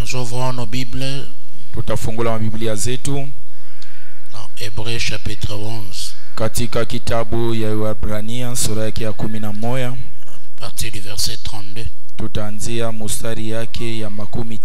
Nous ouvrons nos Bibles tutafungula mabiblia zetu dans Hébreux chapitre 11. Katika kitabu ya Waebrania sura yake ya 11 à partir du verset 32. Tutaanzia mstari yake ya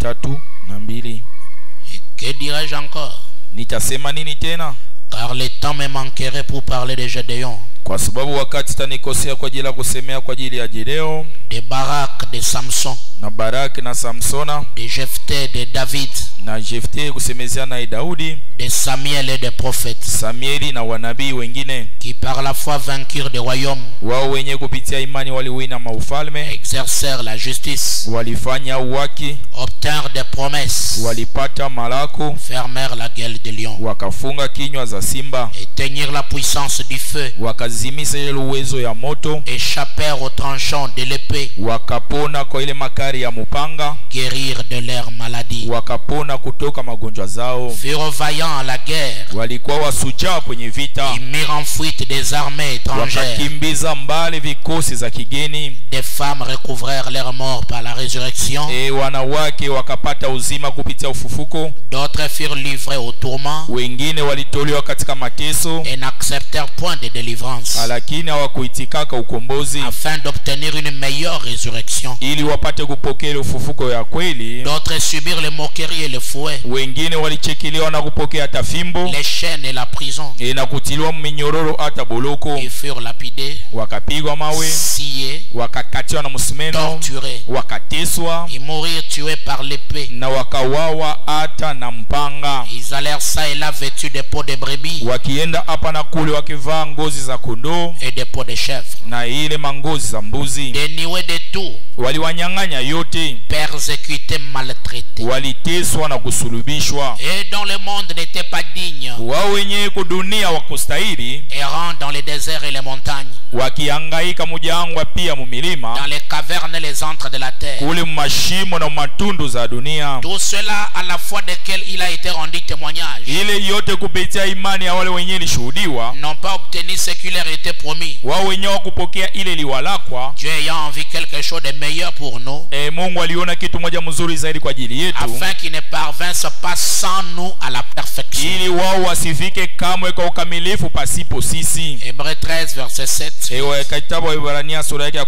32. Et que dirais-je encore? Nitasema nini tena? Car le temps me manquerait pour parler de Gédéon, Kwa sababu wakati tanikosea kwa ajili ya kusemea kwa ajili ya Gideon, de Barak, de Samson, na Baraki na Samsona, de Jephthé, de David, na Jephthé kusemezea na Daudi, de Samuel et des prophètes, Samueli na wanabii wengine, qui par la foi vainquirent des royaumes, wao wenye kupitia imani waliwina maufalme, exercèrent la justice, walifanya uwaki, obtinrent des promesses, walipata malako, fermèrent la gueule des lions, wakafunga kinywa za simba, éteignirent la puissance du feu, wakazimisa ile uwezo ya moto, échappèrent aux tranchants de l'épée, wakapona kwa ile makari ya mupanga, guérirent de leurs maladies, wakapona kutoka magonjwa zao, furent vaillants à la guerre, walikuwa wasujaa kwenye vita, ils mirent en fuite des armées étrangères, wakakimbiza mbali vikosi za kigeni, des femmes recouvrèrent leur mort par la résurrection, wanawake wakapata uzima kupitia ufufuko, d'autres furent livrés au tourment wengine walitolewa katika mateso, et n'acceptèrent point de délivrance, lakini hawakuitikaka ukombozi afin d'obtenir une meilleure résurrection. ili wapate kupokea ufufuko ya kweli. D'autres subirent les moqueries et le fouet, Wengine walichekiliwa na kupokea tafimbo les chaînes et la prison, na kutiliwa minyororo hata boloko, et furent lapidés, wakapigwa mawe, sciés, wakakatiwa na msumeno, torturés, wakateswa et mourirent tués par l'épée. na wakawawa hata na mpanga. Ils allèrent ça et là vêtus de peaux de brebis Wakienda hapa na kule wakivaa ngozi za kondoo et de peaux de chèvre, na ile mangozi za mbuzi, dénués de tout, waliwanyang'anya yote, persécutés, maltraités, waliteswa na kusulubishwa. et dont le monde n'était pas digne, Wao wenyewe kudunia wakustahili, errant dans les déserts et les montagnes, wakihangaika mujangwa pia mumilima, dans les cavernes et les antres de la terre. kule mashimo na matundu za dunia. Tout cela à la foi desquels il a été rendu témoignage, Ile yote kupitia imani ya wale wenyewe lishuhudiwa, n'ont pas obtenu ce qui leur était promis, wao wenyewe kupokea ile liwalakwa. Dieu ayant envie quelque chose de meilleur pour nous, Mungu aliona kitu moja mzuri zaidi kwa ajili yetu, afin qu'ils ne parvinssent pas sans nous à la perfection. ili wao wasifike kamwe kwa ukamilifu pasipo sisi. Hébreux 13 verset 7. Kitabu wa Waebrania sura yake ya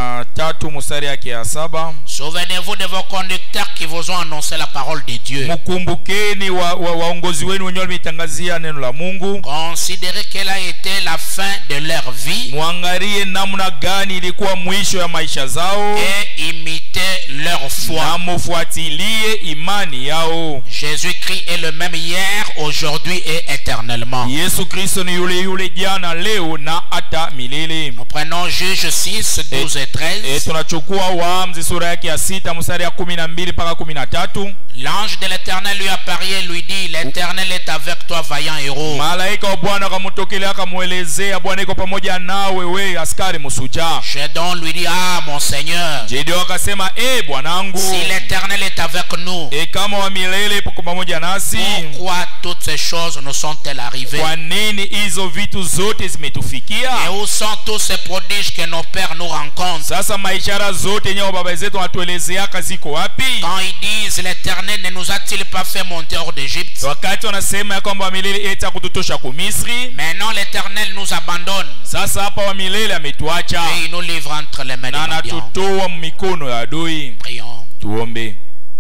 13 mstari yake ya 7. Souvenez-vous de vos conducteurs qui vous ont annoncé la parole de Dieu. Mkumbukeni waongozi wenu wenyewe wametangazia neno la Mungu. Considérez quelle a été la fin de leur vie, Muangalie namna gani ilikuwa mwisho ya maisha zao, et imitez leur foi. na mufuatilie imani yao. Jésus-Christ est le même hier, aujourd'hui et éternellement. Yesu Kristo ni yule jana, leo na hata milele. Nous prenons Juge 6, 12 et 13. Tunachukua Waamuzi sura yake ya 6 mstari ya 12 mpaka 13. L'ange de l'Éternel lui apparut et lui dit, l'Éternel est avec toi, vaillant héros. Malaika wa Bwana akamtokelea akamuelezea, Bwana iko pamoja nawe, we askari msuja. Gédéon lui dit, ah mon Seigneur, Gideon akasema, bwanangu, si l'Éternel est avec nous, kama wa milele ipo pamoja nasi, pourquoi toutes ces choses nous sont-elles arrivées? kwa nini hizo vitu zote zimetufikia? Et où sont tous ces prodiges que nos pères nous rencontrent? Sasa maishara zote yenyewe baba zetu watuelezeaka ziko wapi? Quand ils disent, l'Éternel ne nous a-t-il pas fait monter hors d'Égypte? Wakati wanasema ya kwamba wa milele eti kututosha ku Misri, Maintenant l'Éternel nous abandonne, sasa hapa wa milele ametuacha et il nous livre entre les mains na des Madians. anatutoa mikono ya adui. Prions. Tuombe.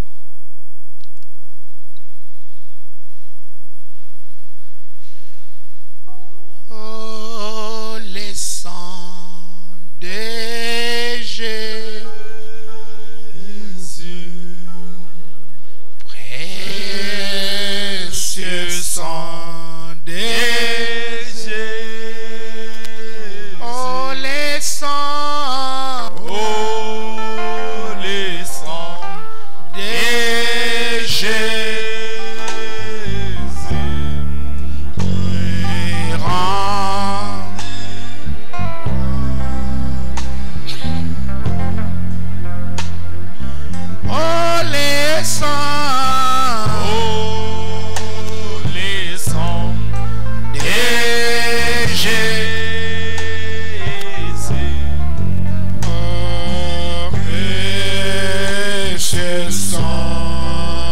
Oh, le sang de Jésus, précieux sang de Jésus. Oh, le sang, le sang de Jésus. Sang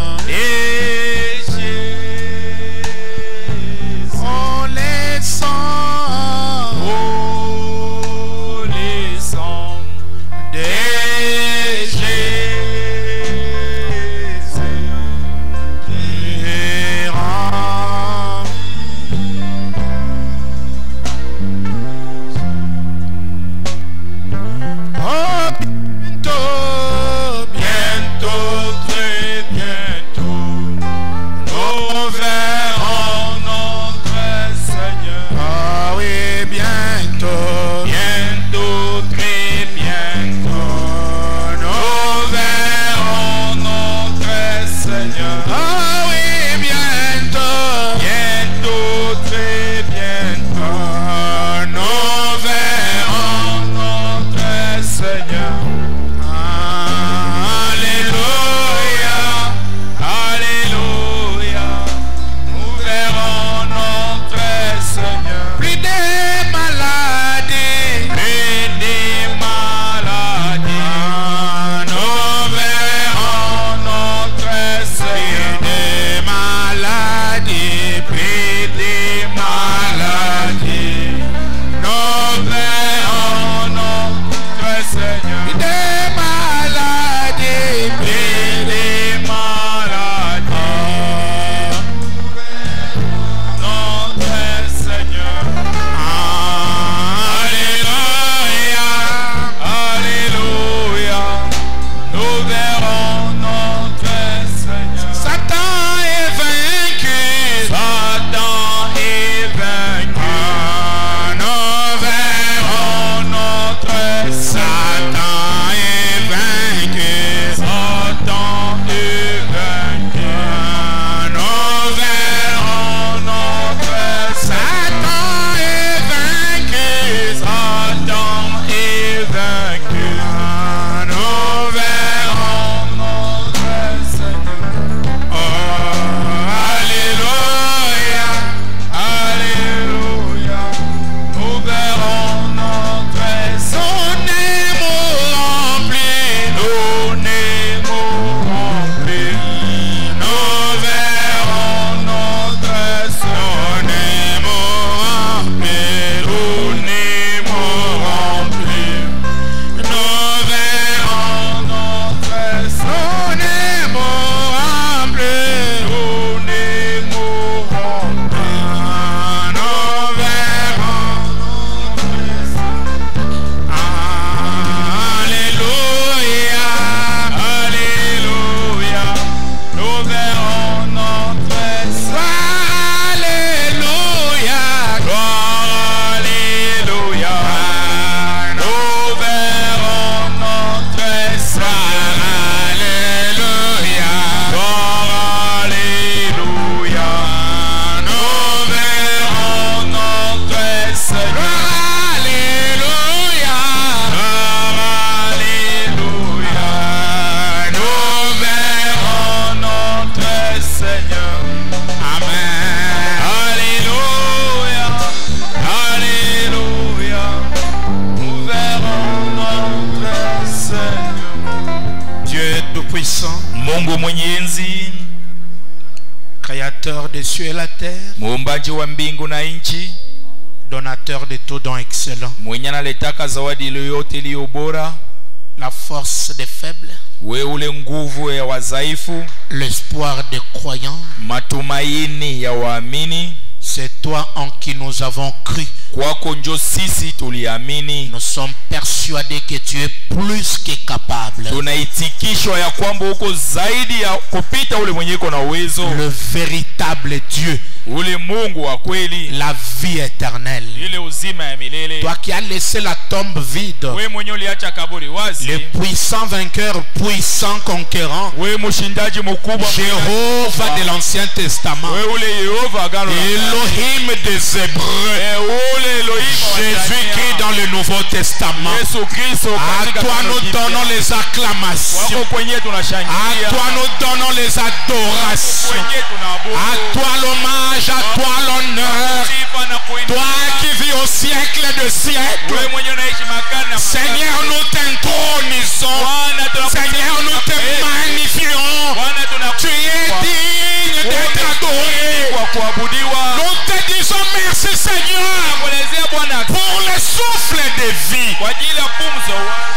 Tout-Puissant, Mungu mwenye enzi, Créateur des cieux et la terre, muumbaji wa mbingu na nchi, donateur de tout don excellent, mwenye analetaka zawadi yoyote iliyo bora, la force des faibles, we ule nguvu ya wadhaifu, l'espoir des croyants, matumaini ya waamini. c'est toi en qui nous avons cru. Kwako njo sisi tuliamini. Nous sommes persuadés que tu es plus que capable. Tunaitikishwa ya kwamba uko zaidi ya kupita ule mwenye iko na uwezo. Le véritable Dieu, Ule Mungu wa kweli, la vie éternelle. ile uzima ya milele. Toi qui as laissé la tombe vide, We mwenye uliacha kaburi wazi, le puissant vainqueur, puissant conquérant, we mshindaji mkubwa, Jéhovah de l'Ancien Testament, we ule Yehova agano la kale. Elohim des Hébreux, Ule Elohim wa Jésus-Christ dans le Nouveau Testament. Yesu Kristo À katika toi Agano nous Jipya. donnons les acclamations. Wako kwenye tunashangilia. À toi nous donnons les adorations. Kwenye tunaabudu. À toi l'hommage, à toi l'honneur. Sifa na kuinua. Toi qui vis au siècle de Wewe siècles. mwenye unaishi makana. Seigneur, nous t'intronisons. Bwana tunakusifu. Seigneur, nous te magnifions. Bwana Tu es digne d'être adoré. kwa kuabudiwa. Nous te disons merci, Seigneur, Kuelezea Bwana pour le souffle de vie. kwa ajili ya pumzi.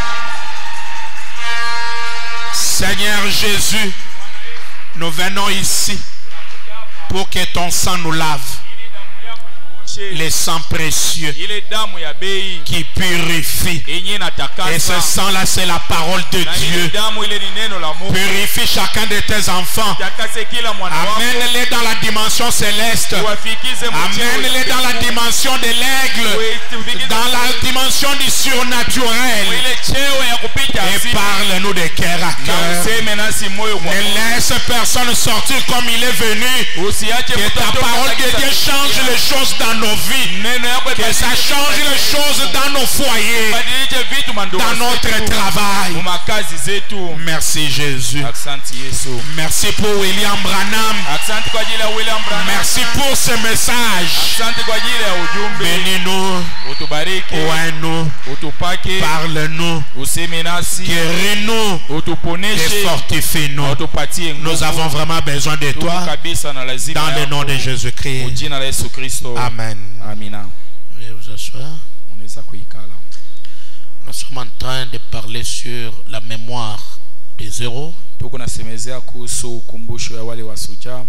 Seigneur Jésus, nous venons ici pour que ton sang nous lave. Le sang précieux Ile damu ya bei qui purifie. yenye inatakasa. Et ce sang-là, c'est la parole de Na ile Dieu. damu ile ni neno la Mungu. Purifie chacun de tes enfants. Takase kila mwana wako. Amène-les dans la dimension céleste. Uwafikize mcheo. Amène-les dans la dimension de l'aigle. Dans la dimension du surnaturel. Ile cheo ya kupita Et asili. parle-nous de cœur à Na cœur. useme nasi moyo kwa Ne laisse personne sortir comme il est venu. usiache Que ta kutoka parole de kabisa. Dieu change les choses dans nos vies. Neno yako Que ça change les choses dans nos foyers, ibadilishe vitu mandugu dans notre zetu, travail. mu makazi zetu. Merci Jésus. Asante Yesu. Merci pour William Branham. Asante kwa ajili ya William Branham. Merci pour ce message. Asante kwa ajili ya ujumbe. Bénis-nous, Utubariki, oins-nous, utupake, parle-nous, useme nasi, guéris-nous et utuponeshe, fortifie-nous. utupatie nguvu. Nous avons vraiment besoin de Tuko toi. kabisa na lazima Dans le yako. nom de Kwa Jésus-Christ. jina la Yesu Kristo. Amen. Amina. Veuillez vous asseoir. Unaweza kuikala. Nous sommes en train de parler sur la mémoire des héros. Tuko nasemezea kuhusu ukumbusho ya wale wasuja.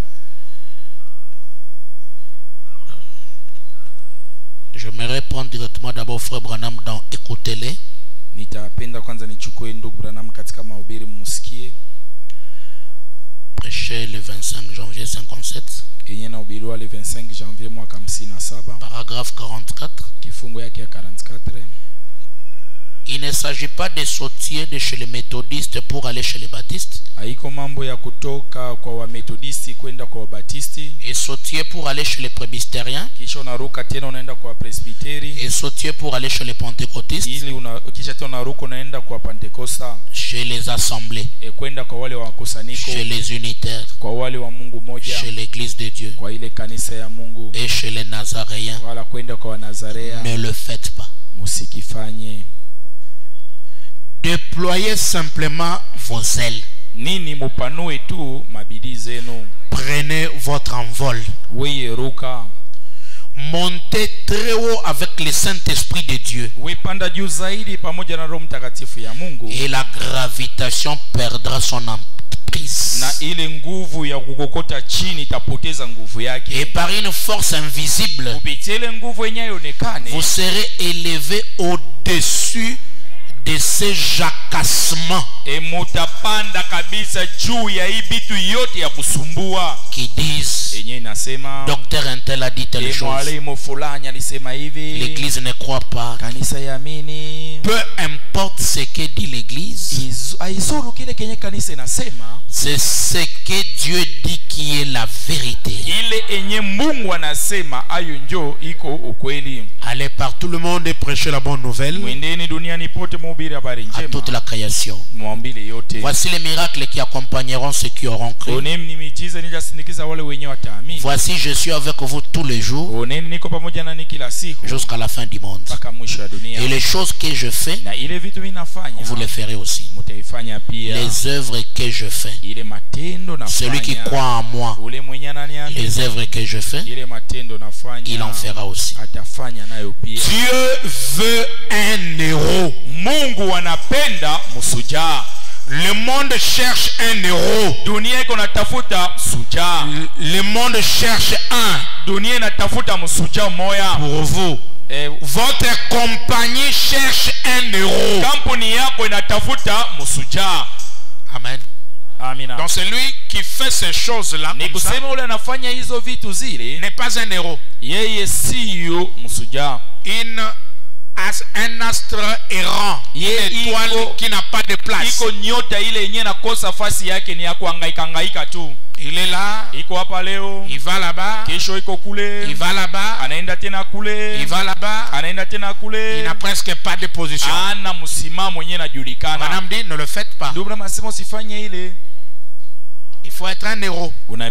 J'aimerais prendre directement d'abord Frère Branham dans Écoutez-les. Nitapenda kwanza nichukue ndugu Branham katika mahubiri mmusikie. Prêché le 25 janvier 57. Yenye nahubiriwa le 25 janvier mwaka 57. Paragraphe 44. Kifungu yake ya 44. Il ne s'agit pas de sortir de chez les méthodistes pour aller chez les baptistes. Haiko mambo ya kutoka kwa wametodisti kwenda kwa wabatisti. Et sortir pour aller chez les presbytériens. Kisha unaruka tena unaenda kwa presbiteri. Et sortir pour aller chez les pentecôtistes. Kisha tena unaruka unaenda kwa pentekosta. Chez les assemblées. Kwenda kwa wale wakusanyiko. Chez les unitaires. Kwa wale wa Mungu moja. Chez l'église de Dieu. Kwa ile kanisa ya Mungu. Et chez les nazaréens. Wala kwenda kwa Wanazarea. Ne le faites pas. Musikifanye. Déployez simplement vos ailes. Nini mupanue tu mabidi zenu. Prenez votre envol. Weye ruka. Montez très haut avec le Saint-Esprit de Dieu. Wepanda juu zaidi pamoja na Roho Mtakatifu ya Mungu. Et la gravitation perdra son emprise. Na ile nguvu ya kukokota chini itapoteza nguvu yake. Et par une force invisible, kupitia ile nguvu yenyewe ionekane, vous serez élevé au-dessus de ces jacassements mutapanda kabisa juu ya hii bitu yote ya kusumbua qui disent yenyewe inasema docteur Intel a dit telle chose, mwalimu fulani alisema hivi, l'église ne croit pas. kanisa yaamini. Peu importe ce que dit l'église, Aizuru kile kenye kanisa inasema, C'est ce que Dieu dit qui est la vérité. ile enye Mungu anasema ayo njo iko ukweli. Allez par tout le monde et prêchez la bonne nouvelle Mwendeni duniani pote mhubiri habari à njema. toute la création. Mwambile yote. Voici les miracles qui accompagneront ceux qui auront cru. Oneni ni miujiza nijasindikiza wale wenye wataamini. Voici, je suis avec vous tous les jours Oneni niko pamoja na kila siku jusqu'à la fin du monde. mpaka mwisho wa dunia. Et les choses que je fais, Na ile vitu vinafanya vous les ferez aussi. mtaifanya pia. Les œuvres que je fais, Ile matendo nafanya. celui qui croit en moi, Ule mwenye ananiamini. les œuvres que je fais, Ile matendo nafanya. il en fera aussi. Atafanya nayo pia. Dieu veut un héros. Mungu anapenda msujaa. Le monde cherche un héros. Dunia iko natafuta sujaa. Le monde cherche un Dunia inatafuta msujaa moya. pour vous. Votre compagnie cherche un héros. Kampuni yako inatafuta msujaa. Amen. Amina. Donc celui qui fait ces choses-là Ni comme ça kusema ule anafanya hizo vitu zile, n'est pas un héros. yeye siyo msujaa. Un astre errant, une étoile qui n'a pas de place. Iko nyota ile yenye nakosa fasi yake, ni ya kuhangaika tu. Il est là, Iko hapa leo, il va là-bas, kesho iko kule, il va là-bas, anaenda tena kule, il va là-bas, anaenda tena il kule. n'a presque pas de position. Ana msimamo mwenye najulikana. Madame dit, ne le faites pas. Ndio mnasema usifanye ile. Il faut être un héros.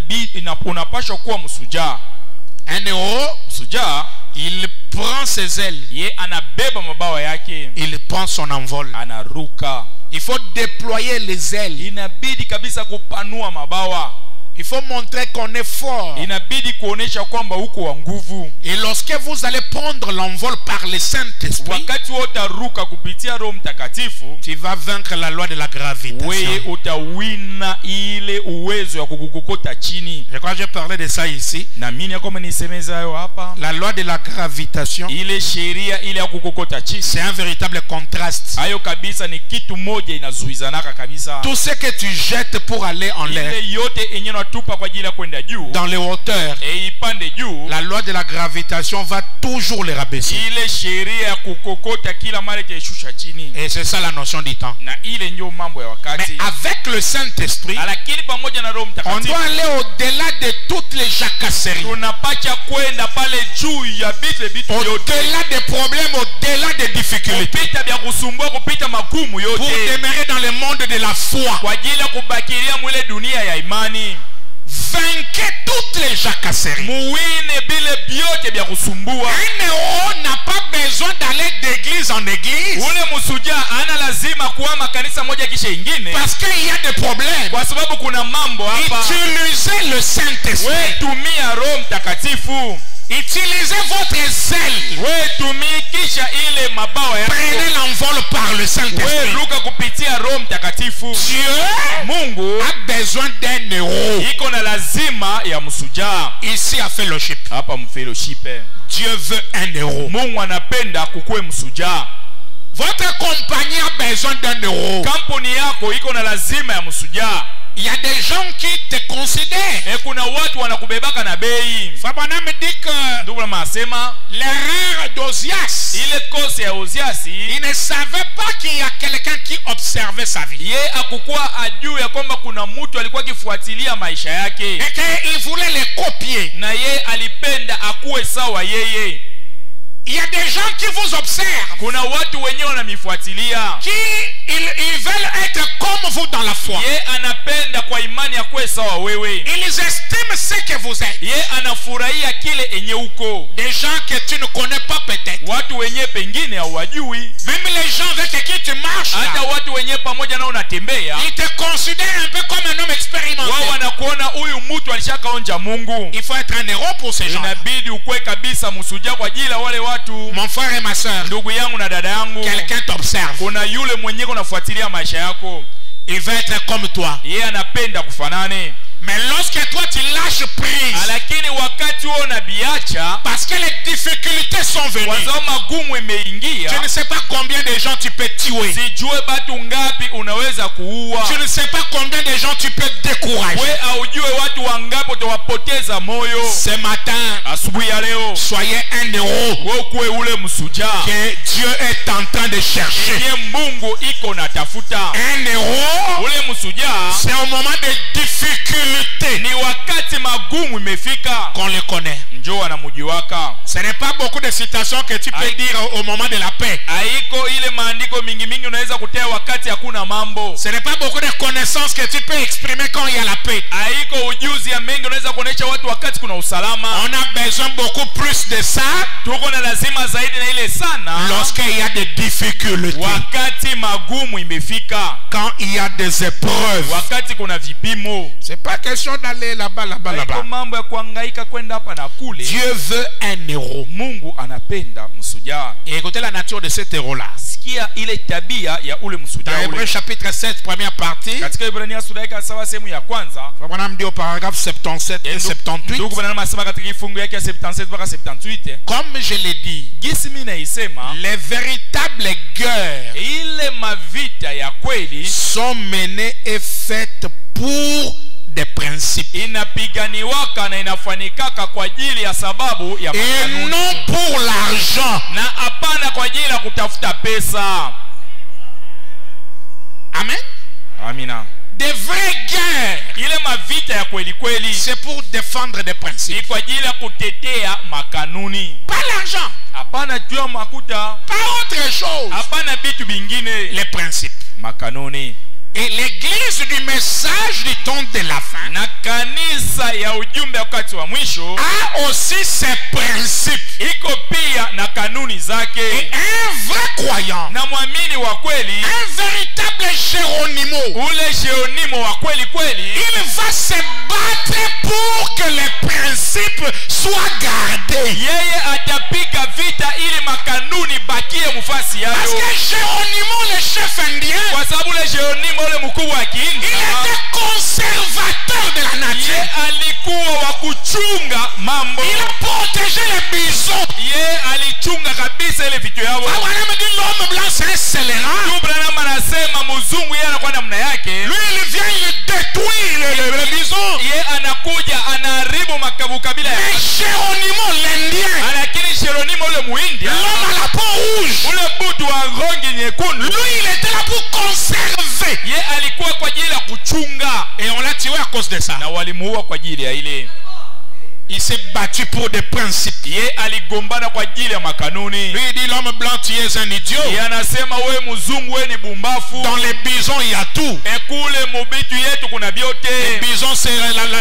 Unapaswa kuwa msujaa. Un héros, Msujaa, il prend ses ailes, ye anabeba mabawa yake, il prend son envol. anaruka. Il faut déployer les ailes. Inabidi kabisa kupanua mabawa. Il faut montrer qu'on est fort. Inabidi kuonesha kwamba uko wa nguvu. Et lorsque vous allez prendre l'envol par le Saint-Esprit, Wakati utaruka kupitia Roho Mtakatifu, tu vas vaincre la loi de la gravitation. wewe utawina ile uwezo ya kukukokota chini. Je crois que j'ai parlé de ça ici. Na mimi kama nisemeza hayo hapa, La loi de la gravitation, ile sheria ile ya kukokota chini, c'est un véritable contraste. hayo kabisa ni kitu moja inazuizanaka kabisa. Tout ce que tu jettes pour aller en l'air, Ile yote enye natupa kwa ajili ya kwenda juu, dans les hauteurs, ipande juu, la loi de la gravitation va toujours les rabaisser. ile sheria ya kukokota kila mara itaishusha chini. Et c'est ça la notion du temps. Na ile ndio mambo ya Mais wakati. avec le Saint-Esprit, Lakini pamoja na Roho on Mtakatifu doit aller au-delà de toutes les jacasseries, tunapacha kwenda pale juu ya vitu vyote, au-delà des problèmes, au-delà des difficultés, kupita vya kusumbua, kupita magumu pour yote, demeurer dans le monde de la foi. kwa ajili ya kubakilia mwile dunia ya imani. Vainquez toutes les jacasseries. Muwine bile vyote vya kusumbua. Un héros n'a pas besoin d'aller d'église en église, Ule msujaa ana lazima kuhama kanisa moja kisha ingine, parce qu'il y a des problèmes. kwa sababu kuna mambo hapa. Utilisez le Saint-Esprit. We tumia Roho Mtakatifu. Utilisez votre zèle. We tumikisha ile mabawa yako. Prenez l'envol par le We Saint-Esprit. luka kupitia Roho Mtakatifu. Dieu Mungu a besoin d'un héros. iko na lazima ya msujaa. Ici à fellowship, Hapa mfellowship, Dieu veut un héros. Mungu anapenda kukuwe msujaa. Votre compagnie a besoin d'un héros. Kampuni yako iko na lazima ya msujaa. Il y a des gens qui te considèrent. Kuna watu wanakubebaka na bei. Fabana me dit que Ndugu anasema l'erreur d'Ozias, ile kose ya Oziasi, il ne savait pas qu'il y a quelqu'un qui observait sa vie. ye akukuwa ajuu ya kwamba kuna mtu alikuwa akifuatilia maisha yake, Et qu'il voulait les copier. na ye alipenda akuwe sawa yeye. Il y a des gens qui vous observent, Kuna watu wenyewe wanamifuatilia, qui ils veulent être comme vous dans la foi. ye anapenda kwa imani akuwe sawa wewe. Ils estiment ce que vous êtes. Ye anafurahia kile enye uko. Des gens que tu ne connais pas peut-être. Watu wenye pengine hawajui, Même les gens avec qui tu marches, hata là, watu wenye pamoja nao unatembea, ils te considèrent un peu comme un homme expérimenté. wao wanakuona huyu mtu alishakaonja Mungu. Il faut être un héros pour ces gens. Inabidi ukwe kabisa msujaa kwa ajili ya wale watu. Mon frère et ma soeur, Ndugu yangu na dada yangu, quelqu'un t'observe. kuna yule mwenyewe unafuatilia maisha yako, Il veut être comme toi. yeye anapenda kufanane. Mais lorsque toi tu lâches prise, Lakini wakati wewe unabiacha, parce que les difficultés sont venues, kwa sababu magumu imeingia, je ne sais pas combien de gens tu peux tuer. sijue batu ngapi unaweza kuua. Je ne sais pas combien de gens tu peux décourager. We aujue watu wangapi utawapoteza moyo. Ce matin, Asubuhi ya leo, soyez un héros wewe kuwe ule msujaa que Dieu est en train de chercher. yenye Mungu iko natafuta. Un héros Ule msujaa, c'est au moment de difficulté ni wakati magumu imefika qu'on le connaît. njoo anamujiwaka. Ce n'est pas beaucoup de citations que tu peux dire au moment de la paix. Haiko ile maandiko mingi mingi unaweza kutea wakati hakuna mambo. Ce n'est pas beaucoup de connaissances que tu peux exprimer quand il y a la paix. Haiko ujuzi ya mengi unaweza kuonesha watu wakati kuna usalama. On a besoin beaucoup plus de ça Tuko na lazima zaidi na ile sana lorsqu'il y a des difficultés, wakati magumu imefika, quand il y a des épreuves. wakati kuna vipimo. C'est pas question d'aller là-bas, là-bas, Haiko là-bas. mambo ya kuhangaika kwenda hapa na kule. Dieu veut un héros. Mungu anapenda msujaa. Et écoutez la nature de cet héros-là. Sikia ile tabia ya ule Dans msujaa Hébreux ule. chapitre 7, première partie, Katika Ibrania sura ya 7 sehemu ya kwanza, Abraham dit au paragraphe 77 et 78, ndugu Branham anasema katika kifungu yake ya 77 mpaka 78, comme je l'ai dit, gisi mimi naisema les véritables guerres ile mavita ya kweli sont menées et faites pour des principes inapiganiwaka na inafanikaka kwa ajili ya sababu ya et makanuni, non pour l'argent. na hapana kwa ajili ya kutafuta pesa. Amen. Amina. Des vraies guerres, Ile mavita ya kweli kweli c'est pour défendre des ni principes. kwa ajili ya kutetea makanuni, Pas l'argent, hapana juu ya makuta, pas autre chose. hapana vitu vingine, Les principes. makanuni. Et l'église du message du temps de la fin Na kanisa ya ujumbe wakati wa mwisho a aussi ses principes. iko pia na kanuni Et zake, un vrai croyant, na mwamini wa kweli, un véritable Géronimo, ule Jeronimo wa kweli kweli, il va se battre pour que les principes soient gardés. yeye atapiga vita ili makanuni bakie mufasi Parce yayo, que Géronimo, le chef indien, kwa sababu ule Jeronimo ule mkubwa wa il Kiindia était conservateur de la ye nature. alikuwa wa kuchunga mambo, Il protégeait les bisons. ye alichunga kabisa ile vitu yao. Abraham dit l'homme blanc c'est un scélérat. Ndugu Branham anasema mzungu yeye anakuwa namna yake, Lui il vient, il détruit les bisons. ye anakuja anaharibu kabila ya Mais Géronimo l'indien, lakini Jeronimo ule muindia l'homme à la peau rouge, ule butu wa rangi nyekundu, lui il était là pour conserver. ye alikuwa kwa ajili ya kuchunga, Et on l'a tué à cause de ça. na walimuua kwa ajili ya ile. Il s'est battu pour des principes. Ye aligombana kwa ajili ya makanuni. Lui il dit l'homme blanc tu es un idiot. Ye anasema we mzungu we ni bumbafu, Dans les bisons il y a tout. ekule mubitu yetu kuna Les vyote. bisons c'est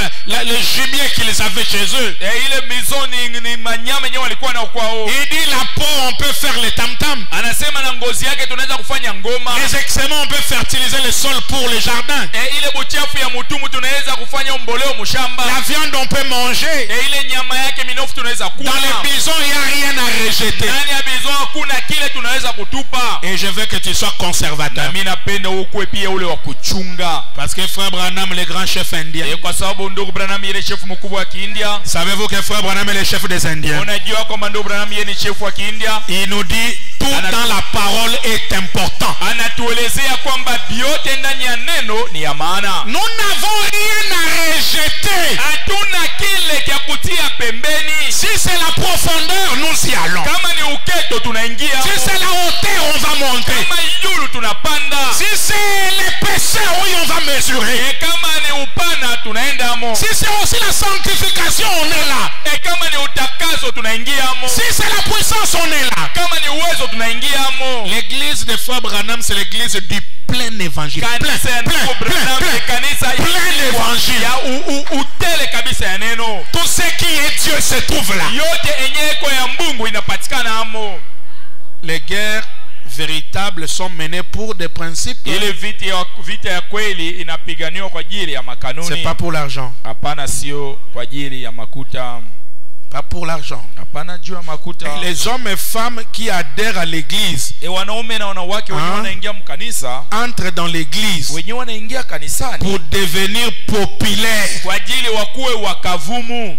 le gibier qu'ils avaient chez eux. Ile mizo ni manyama yenyewe walikuwa nao kwao. Il dit la peau on peut faire les tam-tam. Anasema na ngozi yake tunaweza kufanya ngoma. Les excréments on peut fertiliser le sol pour les jardins. Ile buchafu ya mutumu tunaweza kufanya mboleo mshamba. La viande on peut manger. Ile nyama yake minofu tunaweza kula. Dans les bisons il n'y a rien à rejeter. Ndani ya bizon hakuna kile tunaweza kutupa. Et je veux que tu sois conservateur. Na mimi napenda ukwe pia ule wa kuchunga. Parce que frère Branham le grand chef indien. Kwa sababu ndugu Branham yeye chef mkubwa wa Kiindia. Savez-vous que frère Branham est le chef des Indiens? Unajua kwamba ndugu Branham yeye ni chef wa Kiindia? Il nous dit tout dans la parole est important. Anatuelezea kwamba vyote ndani ya neno ni ya maana. Nous n'avons rien à rejeter. Hatuna kile cha kutia pembeni. Si c'est la profondeur, nous y allons. Kama ni uketo tunaingia. Si c'est la hauteur, on va monter. Kama yulu tunapanda. Si c'est l'épaisseur, oui, on va mesurer. Kama ni upana tunaenda mo. Si c'est aussi la sanctification, on est là. Kama ni utakaso tunaingia mo. Si c'est la puissance, on est là. Kama ni uwezo tunaingia mo. L'église de Frère Branham, c'est l'église du plein évangile. Kanisa ya ndugu Branham ni kanisa plein évangile. Ya utele kabisa ya neno. Tout ce qui est Dieu se trouve là. Yote enye kwa ya Mungu inapatikana amo. Les guerres véritables sont menées pour des principes. Ile vita ya kweli inapiganiwa kwa ajili ya makanuni. C'est pas pour l'argent. Hapana sio kwa ajili ya makuta. Pas pour l'argent. Hapana juu ya makuta. Et les hommes et femmes qui adhèrent à l'église, wanaume na wanawake wenyewe wanaingia mkanisa, entrent dans l'église wenyewe wanaingia kanisani pour devenir populaires. Kwa ajili wakuwe wakavumu.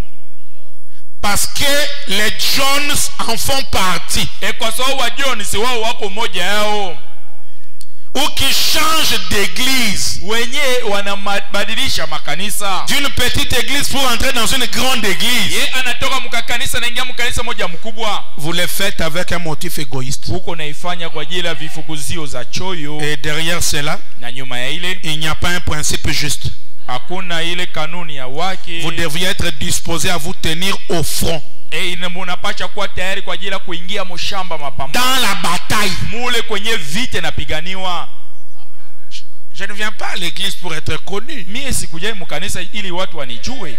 Parce que les Jones en font partie. Kwa sababu wa Jones wao wako moja yao. ou qui changent d'église, wenye wanabadilisha makanisa, d'une petite église pour entrer dans une grande église, ye anatoka mkakanisa na ingia mkanisa moja mkubwa, vous le faites avec un motif égoïste. huko naifanya kwa ajili ya vifukuzio za choyo, Et derrière cela, na nyuma ya ile il n'y a pas un principe juste. hakuna ile kanuni ya wake. Vous devriez être disposé à vous tenir au front, Unapasha kuwa tayari kwa ajili ya kuingia mshamba mapambano, dans la bataille. mule kwenye vita napiganiwa. Je ne viens pas à l'église pour être connu. Mie sikujai mkanisa ili watu wanijue.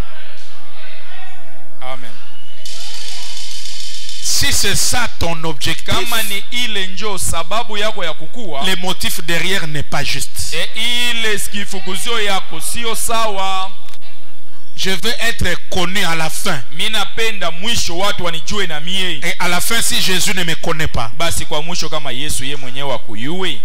Amen. Si c'est ça ton objectif, Kama ni ile njo sababu yako ya kukua, le motif derrière n'est pas juste. ile kifukuzio yako sio sawa. Je veux être connu à la fin. Minapenda mwisho watu wanijue na mie. Et à la fin, si Jésus ne me connaît pas, Basi kwa mwisho kama Yesu ye mwenyewe akuyue.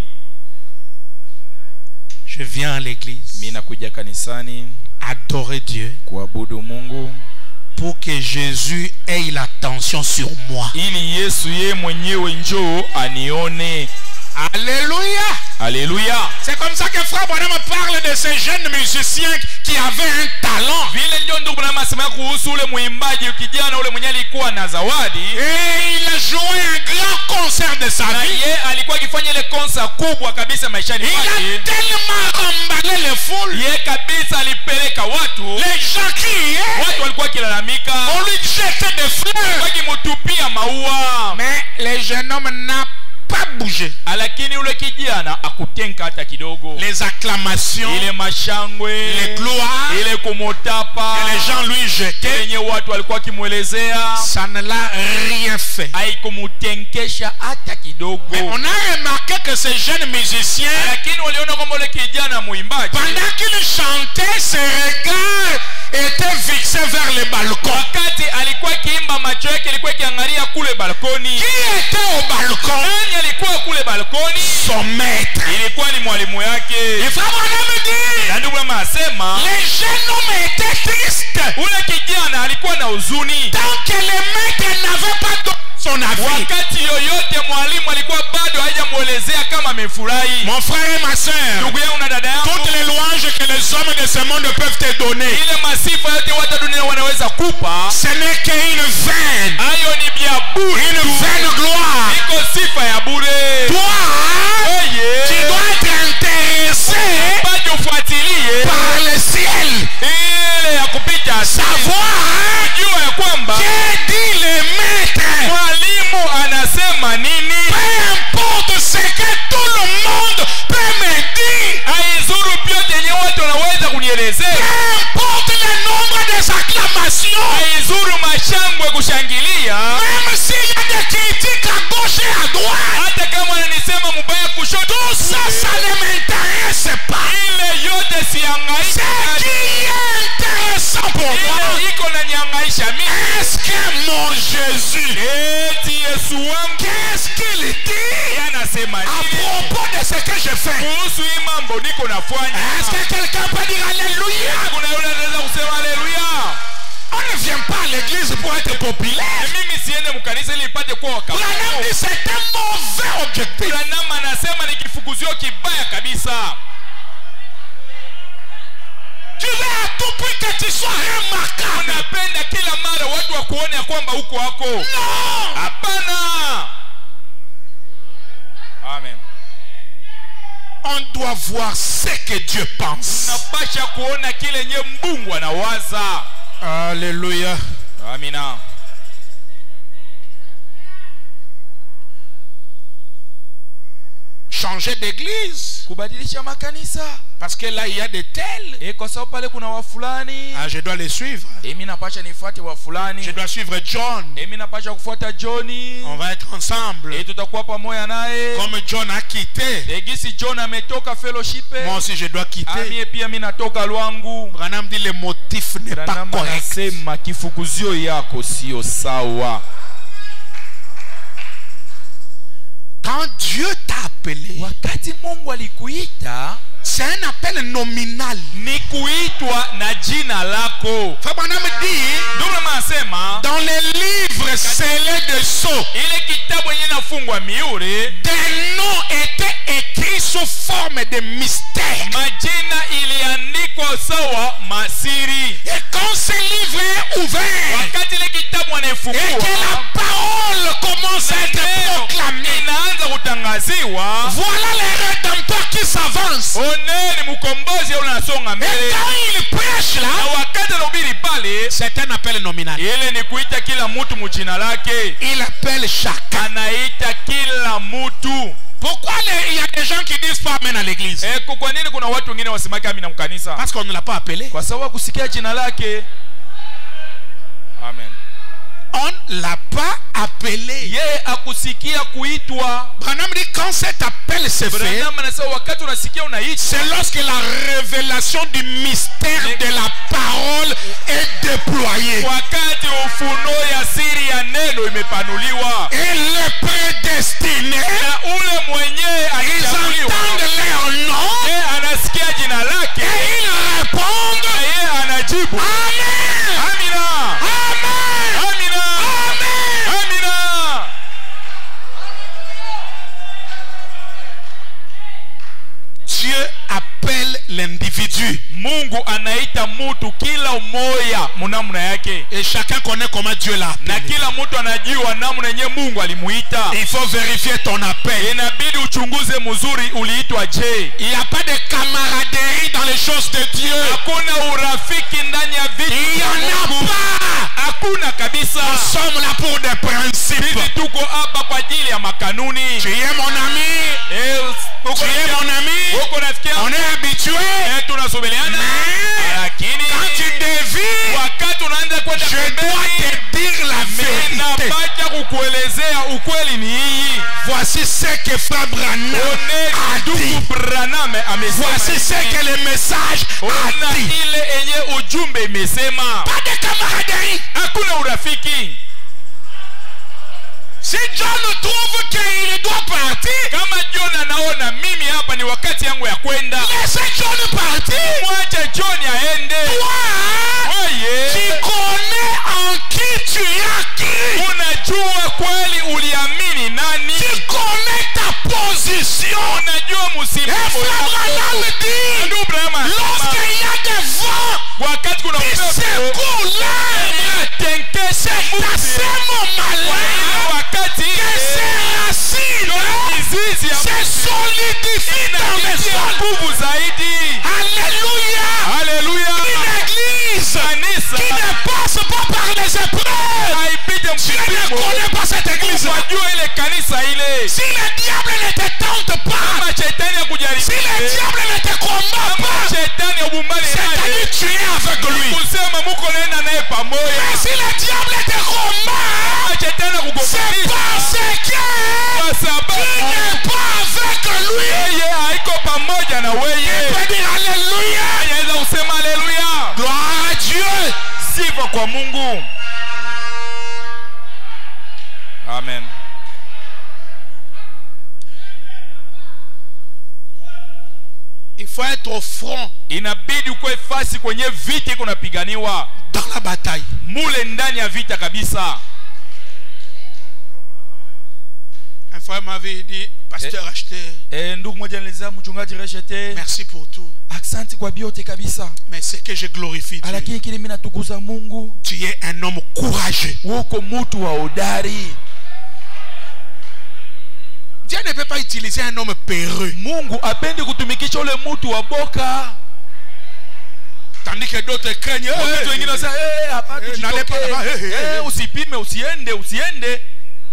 je viens à l'église Mina kuja kanisani adorer Dieu kuabudu Mungu pour que Jésus ait l'attention sur moi. ili Yesu ye mwenyewe njoo anione. Alléluia. Alléluia. C'est comme ça que Frère Branham parle de ces jeunes musiciens qui avaient un talent. Vile ndio ndugu na masema kuhusu ule mwimbaji kijana ule mwenye alikuwa na zawadi. Et il a joué un grand concert de sa Na vie. ye alikuwa akifanya ile konsa kubwa kabisa maishani Il a mwake. tellement emballé les foules. Ye kabisa alipeleka watu. Les gens criaient. Watu walikuwa kilalamika. On lui jetait des fleurs. Wakimutupia maua. Mais le jeune homme n'a pas bougé. Lakini ule kijana akutenka hata kidogo. Les acclamations, Ile mashangwe, les gloires ile kumutapa, que les gens lui jetaient, yenye watu walikuwa kimuelezea, ça ne l'a rien fait. haikumutenkesha hata kidogo. Mais on a remarqué que ces jeunes musiciens, Lakini waliona kwamba ule kijana muimbaji pendant qu'il chantait, ses regards étaient fixés vers le balcon. wakati alikuwa kiimba, macho yake ilikuwa kiangalia kule balkoni. Qui était au balcon? Nani alikuwa kule balkoni? Son maître. Ilikuwa ni mwalimu yake. Et Frère Branham dit, Na ndugu mama asema les jeunes hommes étaient tristes ule kijana alikuwa na huzuni tant que le maître n'avait pas donné son avis. wakati yoyote mwalimu alikuwa bado hajamuelezea kama amefurahi. Mon frère et ma soeur, Ndugu yangu na dada yangu, toutes les louanges que les hommes de ce monde peuvent te donner, ile masifa yote watu dunia wanaweza kupa, ce n'est qu'une vaine, hayo ni vya bure, une vaine gloire. iko sifa ya bure. Toi, tu Wewe dois être intéressé bado ufuatilie par le ciel. ile ya kupita Savoir jua ya kwamba que dit le maître. mwalimu anasema nini. Peu importe ce que tout le monde peut me dire. Haizuru vyote yenye watu wanaweza kunielezea. Peu importe le nombre des acclamations. Haizuru mashangwe kushangilia. Même s'il y a des critiques à gauche et à droite. Hata kama ananisema mubaya kushoto, Tout ça, ça ne m'intéresse pas. ile yote Ce siangaisha. qui est intéressant pour moi, Ile iko na niangaisha mimi. est-ce que mon Jésus, Eti Yesu wangu qu'est-ce qu'il dit anasema à nini propos de ce que je fais? kuhusu hii mambo niko nafanya? Est-ce que quelqu'un peut dire Alléluia? Kuna yule anaweza kusema haleluya? On ne vient pas à l'église pour être populaire. Mimi siende mkanisa ili ipate kuwa wakabila. Branham dit c'est un mauvais objectif. Branham anasema ni kifukuzio kibaya kabisa. Tu veux à tout prix que tu sois remarquable. Unapenda kila mara watu wakuone ya kwamba uko wako. Non. Hapana. Amen. On doit voir ce que Dieu pense. Unapasha kuona kile nye Mungu anawaza. Alléluia. Amina. Changer d'église. Kubadilisha makanisa. Parce que là, il y a des tels. Kwa sababu pale kuna wa fulani. Ah, je dois les suivre. Mimi napasha nifuate wa fulani. Je dois suivre John. Mimi napasha kufuata Johnny. On va être ensemble. Tutakuwa pamoja naye. Comme John a quitté, Gisi John ametoka fellowship. moi aussi je dois quitter. Mie pia mimi natoka lwangu. Branham dit le motif n'est pas Branham correct. anasema kifukuzio yako sio sawa. Quand Dieu t'a appelé, Wakati Mungu alikuita, c'est un appel nominal. ni kuitwa na jina lako. Frère Branham dit, Ndio anasema dans les livres scellés de sceaux, ile kitabu yenye nafungwa miure, des noms étaient écrit sous forme de mystère. majina iliandikwa sawa masiri. Et quand ce livre est ouvert, wakati ile kitabu et anafungua que la parole commence à être proclamée, inaanza kutangaziwa, voilà les rédempteurs qui s'avancent. oneni mkombozi unasonga Et mbele. quand il prêche Na là, wakati anahubiri pale, c'est un appel nominal. ile ni kuita kila mtu mjina lake, Il appelle chacun. anaita kila mtu. Pourquoi il y a des gens qui disent pas amen à l'église? Kwa nini kuna watu wengine wasimaki amina mkanisa? Parce qu'on ne l'a pas appelé. Kwa sababu kusikia jina lake. Amen. On ne l'a pas appelé. Yeye akusikia kuitwa. Branham dit quand cet appel se fait, Branham anasema wakati unasikia unaitwa, c'est lorsque la révélation du mystère de la parole est déployée. wakati ufunuo ya siri ya neno imepanuliwa. Et les prédestinés, Na ule mwenyewe ils alichaguliwa, entendent leur nom yeye anasikia jina lake, et ils répondent na yeye anajibu Amen. amina, Amen. amina, Amen. amina. Dieu appelle l'individu. Mungu anaita mtu kila umoja munamna yake, Et chacun connaît comment Dieu l'a na appelé. kila mtu anajua namna yenye Mungu alimuita. Il faut vérifier ton appel. Inabidi uchunguze mzuri uliitwa je. Il n'y a pas de camaraderie dans les choses de Dieu. Hakuna urafiki ndani ya vitu Il n'y vya en a Mungu. pas. Hakuna kabisa. Nous sommes là pour des principes. Sisi tuko hapa kwa ajili ya makanuni. Tu es mon ami. Tu es mon ami. Uko nasikia? On est habitué. Tunasubiriana. Mais Lakini quand tu dévies, wakati unaanza kwenda je dois pembeni, te dire la vérité. napata kukuelezea ukweli ni hii. Voici ce que Frère Branham a Ndugu dit. Branham amesema. Voici ce que le message Ona a dit. ile enye ujumbe imesema. Pas de camaraderie. Hakuna urafiki. Si John trouve qu'il doit partir, Kama John anaona mimi hapa ni wakati yangu ya kwenda, laissez John partir. mwache John aende. Toi, Oye, tu connais en qui tu as cru. unajua kweli uliamini nani, Tu connais ta position. unajua Et msimamo Frère Branham wako. dit, Ndugu Branham anasema, lorsqu'il y a des vents wakati kuna qui upepo secouent l'arbre, tenkesha c'est à ce moment-là wakati que ses racines mizizi ya se solidifient dans le inatia sol. nguvu zaidi. Alléluia. Haleluya. Une église Kanisa qui ne passe pas par les épreuves. haipite Dieu ne mpimo. connaît pas cette église. Wajua ile kanisa ile, Si le diable ne te tente pas, kama shetani ya si kujaribu, le diable ne te combat kama pas, shetani ya ubumbani c'est-à-dire naye, tu es avec lui. kusema muko nenda naye pamoja. Mais si le diable te combat, Kama shetani c'est akugombanisha, parce que kwa tu sababu n'es pas avec lui. yeye haiko pamoja na Tu wewe. peux dire Alléluia. Anaweza kusema haleluya, Gloire à Dieu. sifa kwa Mungu. Amen. Il faut être au front Inabidi ukwe fasi kwenye vita iko napiganiwa, dans la bataille. mule ndani ya vita kabisa. Un frère m'avait dit, pasteur acheté, Ndugu mmoja nilisema mchungaji Reshete, merci pour tout. asante kwa biote kabisa, Mais c'est que je glorifie Dieu. lakini kile mimi natukuza Mungu, Tu es un homme courageux. uko mtu wa hodari. Dieu ne peut pas utiliser un homme peureux. Mungu apendi kutumikisha ule mtu wa boka. Tandis que d'autres craignent. Watu wengine wanasema hapa n'allez pas là-bas. tujitoke, usipime, usiende.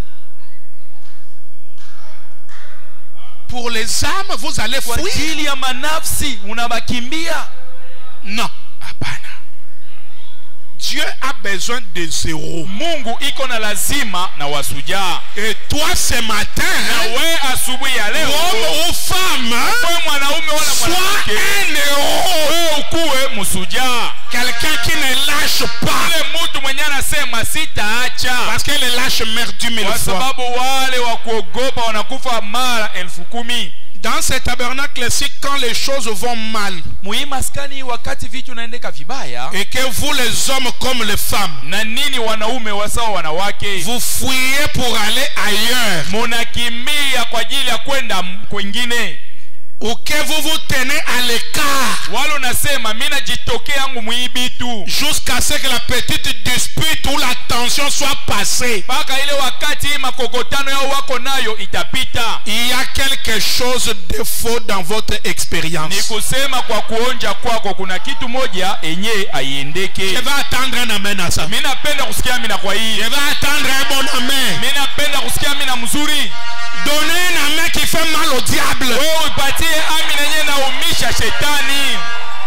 Pour les âmes, vous allez Kwa fuir. ajili ya manafsi unabakimbia. Non. Hapana. Dieu a besoin de zéro. Mungu iko na lazima na wasujaa. Et toi ce matin, Na we asubuhi ya leo, homme ou femme, wewe mwanaume wala sois mwanamke, un héros. wewe ukuwe msujaa. Quelqu'un qui ne lâche pas. Ule mtu mwenye anasema sitaacha, Parce que les lâches meurent 10 000 kwa fois. sababu wale wa kuogopa wanakufa mara 10,000. Dans ce tabernacle-ci, quand les choses vont mal, Mui maskani wakati vitu naendeka vibaya, et que vous les hommes comme les femmes, na nini wanaume wasawa wanawake, vous fuyez pour aller ailleurs, munakimbia kwa ajili ya kwenda kwingine, ou que vous vous tenez à l'écart, walo nasema mina jitoke yangu muibitu, jusqu'à ce que la petite dispute ou la tension soit passée. paka ile wakati makokotano yao wako nayo itapita. Il y a quelque chose de faux dans votre Ni expérience. kusema kwa kuonja kwako kuna kitu moja enye aiendeke. Je vais attendre un amen à ça. Mina penda kusikia amina kwa hii. Je vais attendre un bon amen. Mina penda kusikia amina mzuri. Donnez un amen qui fait mal au diable. Wewe upatie amina yenye naumisha shetani.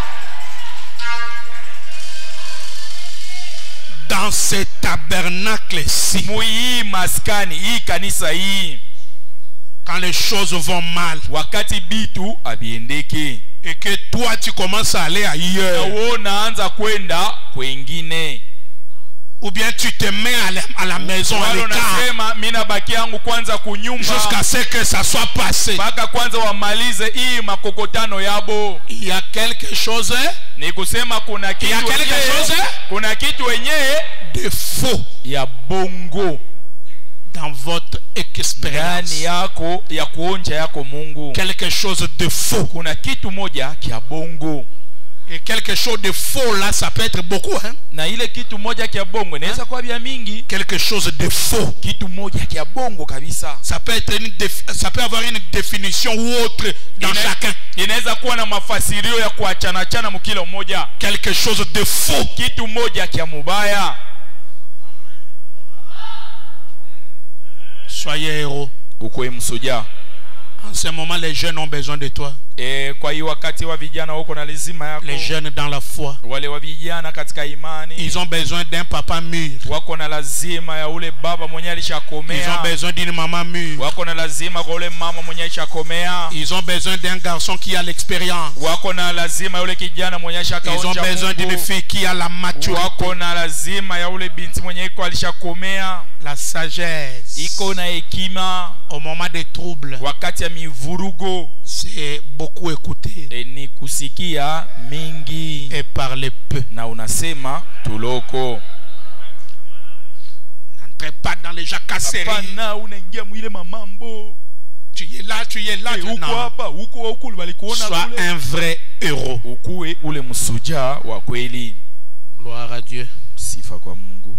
Dans ce tabernacle-ci, Mui maskani hii kanisa hii, quand les choses vont mal, wakati bitu abiendeke, et que toi tu commences à aller na ailleurs, wewe unaanza kwenda kwengine, ou bien tu te mets à la maison à walo l'écart, nasema mina baki yangu kwanza kunyumba jusqu'à ce que ça soit passé. mpaka kwanza wamalize hii makokotano yabo. Il y a quelque chose Ni kusema kuna kitu ya quelque wenyewe, chose kuna kitu wenyewe de faux ya bongo dans votre expérience. ndani yako ya kuonja yako Mungu. Quelque chose de faux. Kuna kitu moja kia bongo, Et quelque chose de faux là, ça peut être beaucoup. Hein? na ile kitu moja kia bongo inaweza kuwa bia mingi. Quelque chose de faux. Kitu moja kia bongo kabisa, Ça peut être ça peut avoir une définition ou autre dans chacun. inaweza kuwa na mafasirio ya kuachana chana mkila mmoja. Quelque chose de faux. Kitu moja kia mubaya. Soyez héros. Ukwe msuja. En ce moment, les jeunes ont besoin de toi. Kwa hiyo wakati wa vijana wako na lazima yako. Les jeunes dans la foi. Wale wa vijana katika imani, Ils ont besoin d'un papa mûr. wako na lazima ya ule baba mwenye alishakomea. Ils ont besoin d'une maman mûre. Wako na lazima kwa ule mama mwenye alishakomea. Ils ont besoin d'un garçon qui a l'expérience. Wako na lazima ya ule kijana mwenye Ils ont alishakaonja besoin d'une Mungu. fille qui a la maturité, Wako na lazima ya ule binti mwenye iko alishakomea, la sagesse. iko na hekima. Au moment des troubles, Wakati ya mivurugo c'est beaucoup écouter ni kusikia mingi et parler peu. na unasema tuloko. N'entrez pas dans les jacasseries. Hapana, unaingia mwile mamambo. Tu es là, tu es là. Uko Non. hapa, uko walikuona Sois kule. un vrai héros. Ukuwe ule msuja wa kweli. Gloire à Dieu. Sifa kwa Mungu.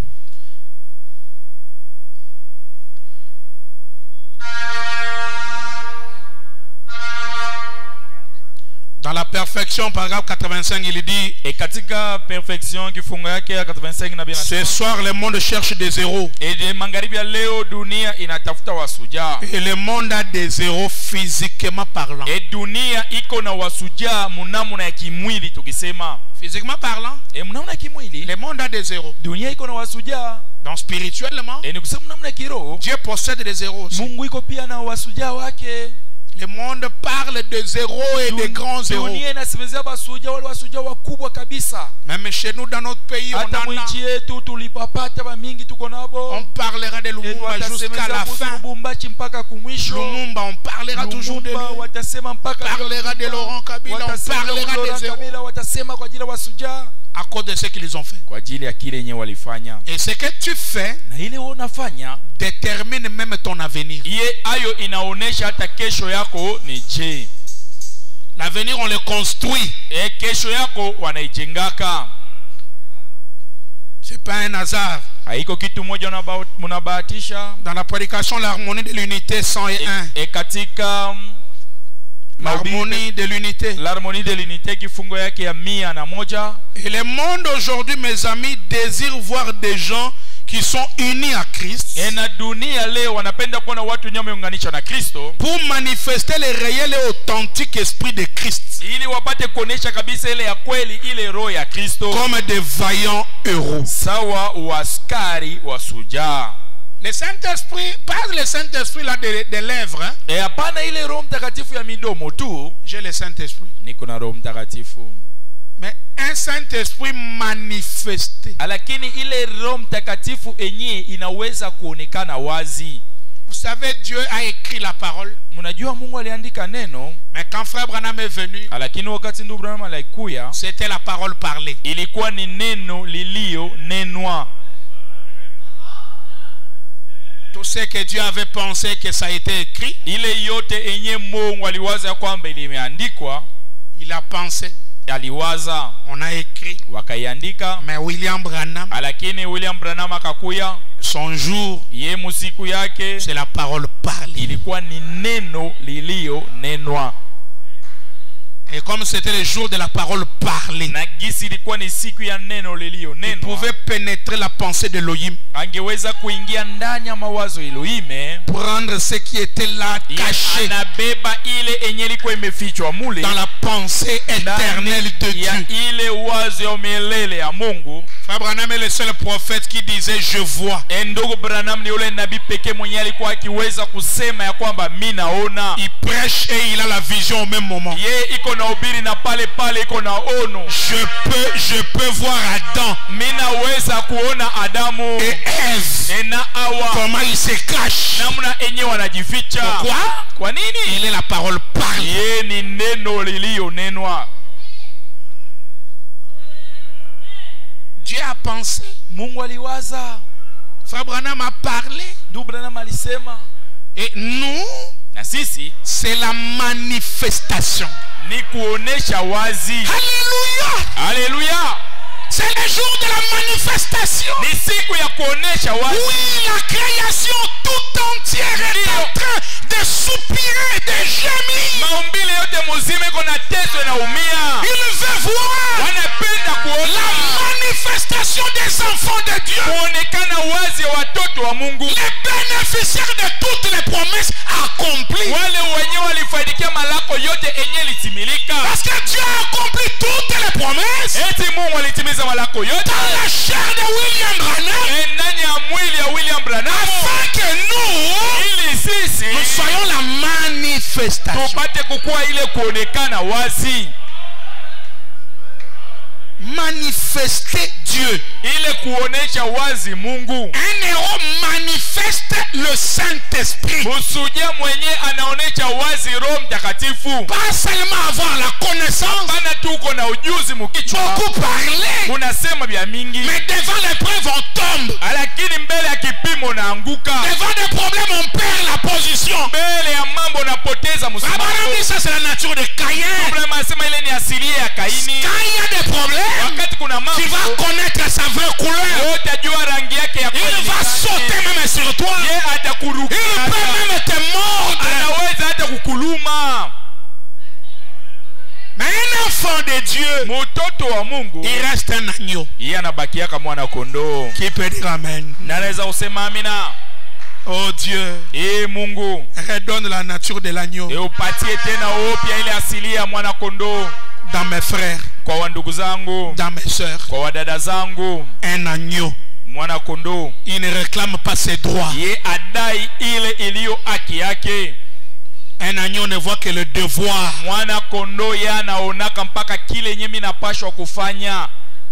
Dans la perfection, paragraphe 85, il dit: Et katika perfection kifungo yake ya 85 na ce bina. soir, le monde cherche des héros. Et de magharibi ya leo dunia inatafuta wasuja. Et le monde a des héros physiquement parlant. E dunia iko na wasuja munamuna ya kimwili tukisema. Physiquement parlant, Munamuna ya kimwili. le monde a des héros. Dunia iko na wasuja. Donc spirituellement, Ni kusema munamuna ya kiroho. Dieu possède des héros aussi. Mungu iko pia na wasuja wake. Le monde parle des héros et des grands héros. Dunia inasemezea basuja wale wasuja wakubwa kabisa. Même chez nous, dans notre pays, Hata mwinchi yetu tulipapata ba mingi tuko nabo. on parlera de Lumumba jusqu'à la fin. Lubumbashi mpaka kumwisho. Lumumba, on parlera toujours de lui. Lumumba watasema mpaka On parlera de Laurent Kabila, on parlera des héros. Kabila watasema kwa ajili ya wasuja. À cause de ce qu'ils ont fait. Kwa ajili ya kile yenyewe walifanya. Et ce que tu fais Na ile wewe unafanya détermine même ton avenir. iye ayo inaonesha hata kesho yako ni je. L'avenir, on le construit. Kesho yako wanaijengaka. C'est pas un hasard. Haiko kitu moja munabahatisha. Dans la prédication, l'harmonie de l'unité 101. Katika L'harmonie de l'unité. L'harmonie de l'unité kifungo yake ya 101. Et le monde aujourd'hui, mes amis, désire voir des gens qui sont unis à Christ. Na dunia leo wanapenda kuona watu wenye wameunganisha na Kristo pour manifester le réel et authentique esprit de Christ. ili wapate kuonesha kabisa ile ya kweli, ile roho ya Kristo, comme des vaillants héros. sawa waskari wasuja. Le Saint-Esprit, pas le Saint-Esprit là des lèvres. Hein? Hapana ile Roho Mtakatifu ya midomo tu. J'ai le Saint-Esprit. Niko na Roho Mtakatifu. Mais un Saint-Esprit manifesté. Lakini ile Roho Mtakatifu enye inaweza kuonekana wazi. Vous savez, Dieu a écrit la parole. Mnajua Mungu aliandika neno, Mais quand Frère Branham est venu, lakini wakati ndugu Branham alikuya, c'était la parole parlée. ilikuwa ni neno lilio nenwa. Tout ce que Dieu avait pensé que ça a été écrit, Ile yote enye Mungu aliwaza ya kwamba ilimeandikwa, il a pensé, aliwaza, on a écrit. wakaiandika. Mais William Branham, Lakini William Branham akakuya, son jour, ye musiku yake c'est la parole parlée. ilikuwa ni neno lilio nenwa. Et comme c'était le jour de la parole parlée, Na gisi ilikuwa ni siku ya neno lilio il nenwa, pouvait pénétrer la pensée d'Elohim, angeweza kuingia ndani ya mawazo Elohime, prendre ce qui était là caché anabeba ile enye ilikuwa imefichwa mule dans la pensée éternelle de ya Dieu. ile wazo ya milele ya Mungu. Frère Branham est le seul prophète qui disait je vois. Ndugu Branham ni yule nabii pekee mwenye alikuwa akiweza kusema ya kwamba mimi naona. Il prêche et il a la vision au même moment. Ye iko na ubiri na pale pale iko na ono. Je peux voir Adam Mimi naweza kuona Adamu et Ève, na Hawa comment ils se cachent. namna enye wanajificha. Pourquoi? Kwa nini? Il est la parole parlée. Ye ni neno lilio nenwa. Dieu a pensé. Mungu aliwaza, Frère Branham a parlé. ndugu Branham alisema, Et nous, na sisi c'est la manifestation. ni kuonesha wazi. Alléluia! Haleluya! C'est le jour de la manifestation. Ni siku ya kuonesha wazi. Oui, la création tout entière est en train de soupirer, de gémir. Maumbile yote muzima iko na teso na umia. Il veut voir Wanapenda la kuona manifestation des enfants de Dieu. kuonekana wazi ya watoto wa Mungu, Les bénéficiaires de toutes les promesses accomplies. wale wenyewe walifaidikia malako yote enye litimilika. Parce que Dieu a accompli toutes les promesses Eti Mungu alitimiza malako yote dans la chair de William Branham, ndani ya mwili ya William Branham, afin que nous ili sisi soyons la manifestation. tupate kukua ile kuonekana wazi. Manifester Dieu. Ile kuonesha wazi Mungu. Un héros manifeste le Saint-Esprit. Musuja mwenye anaonesha wazi Roho Mtakatifu. Pas seulement avoir la connaissance, Bana tuko na ujuzi mukichwa, beaucoup parler, munasema vya mingi, mais devant l'épreuve on tombe. lakini mbele ya kipimo naanguka. Devant des problèmes on perd la position. Mbele ya mambo napoteza msimamo. Abraham, ça c'est la nature de Caïn. Ibrahim anasema ile ni asilia ya Kaini. Quand il y a des problèmes, Wakati kuna tu vas mambo, connaître sa vraie couleur. utajua rangi yake ya kweli. Il va sauter même sur toi. Ye atakurukia. Il peut même te mordre. Anaweza hata kukuluma. Mais un enfant de Dieu, Mtoto wa Mungu il reste un agneau. yeye anabakia kama mwana kondoo. Qui peut dire amen? Na anaweza kusema amina. Oh Dieu, Mungu, redonne la nature de l'agneau upatie tena upya ile asili ya mwana kondoo dans mes frères, kwa wandugu zangu, dans mes sœurs. kwa wadada zangu. Un agneau, Mwana kondoo il ne réclame pas ses droits. ye adai ile iliyo haki yake. Un agneau ne voit que le devoir. Mwana kondoo ye anaonaka mpaka kile yenye mimi napashwa kufanya.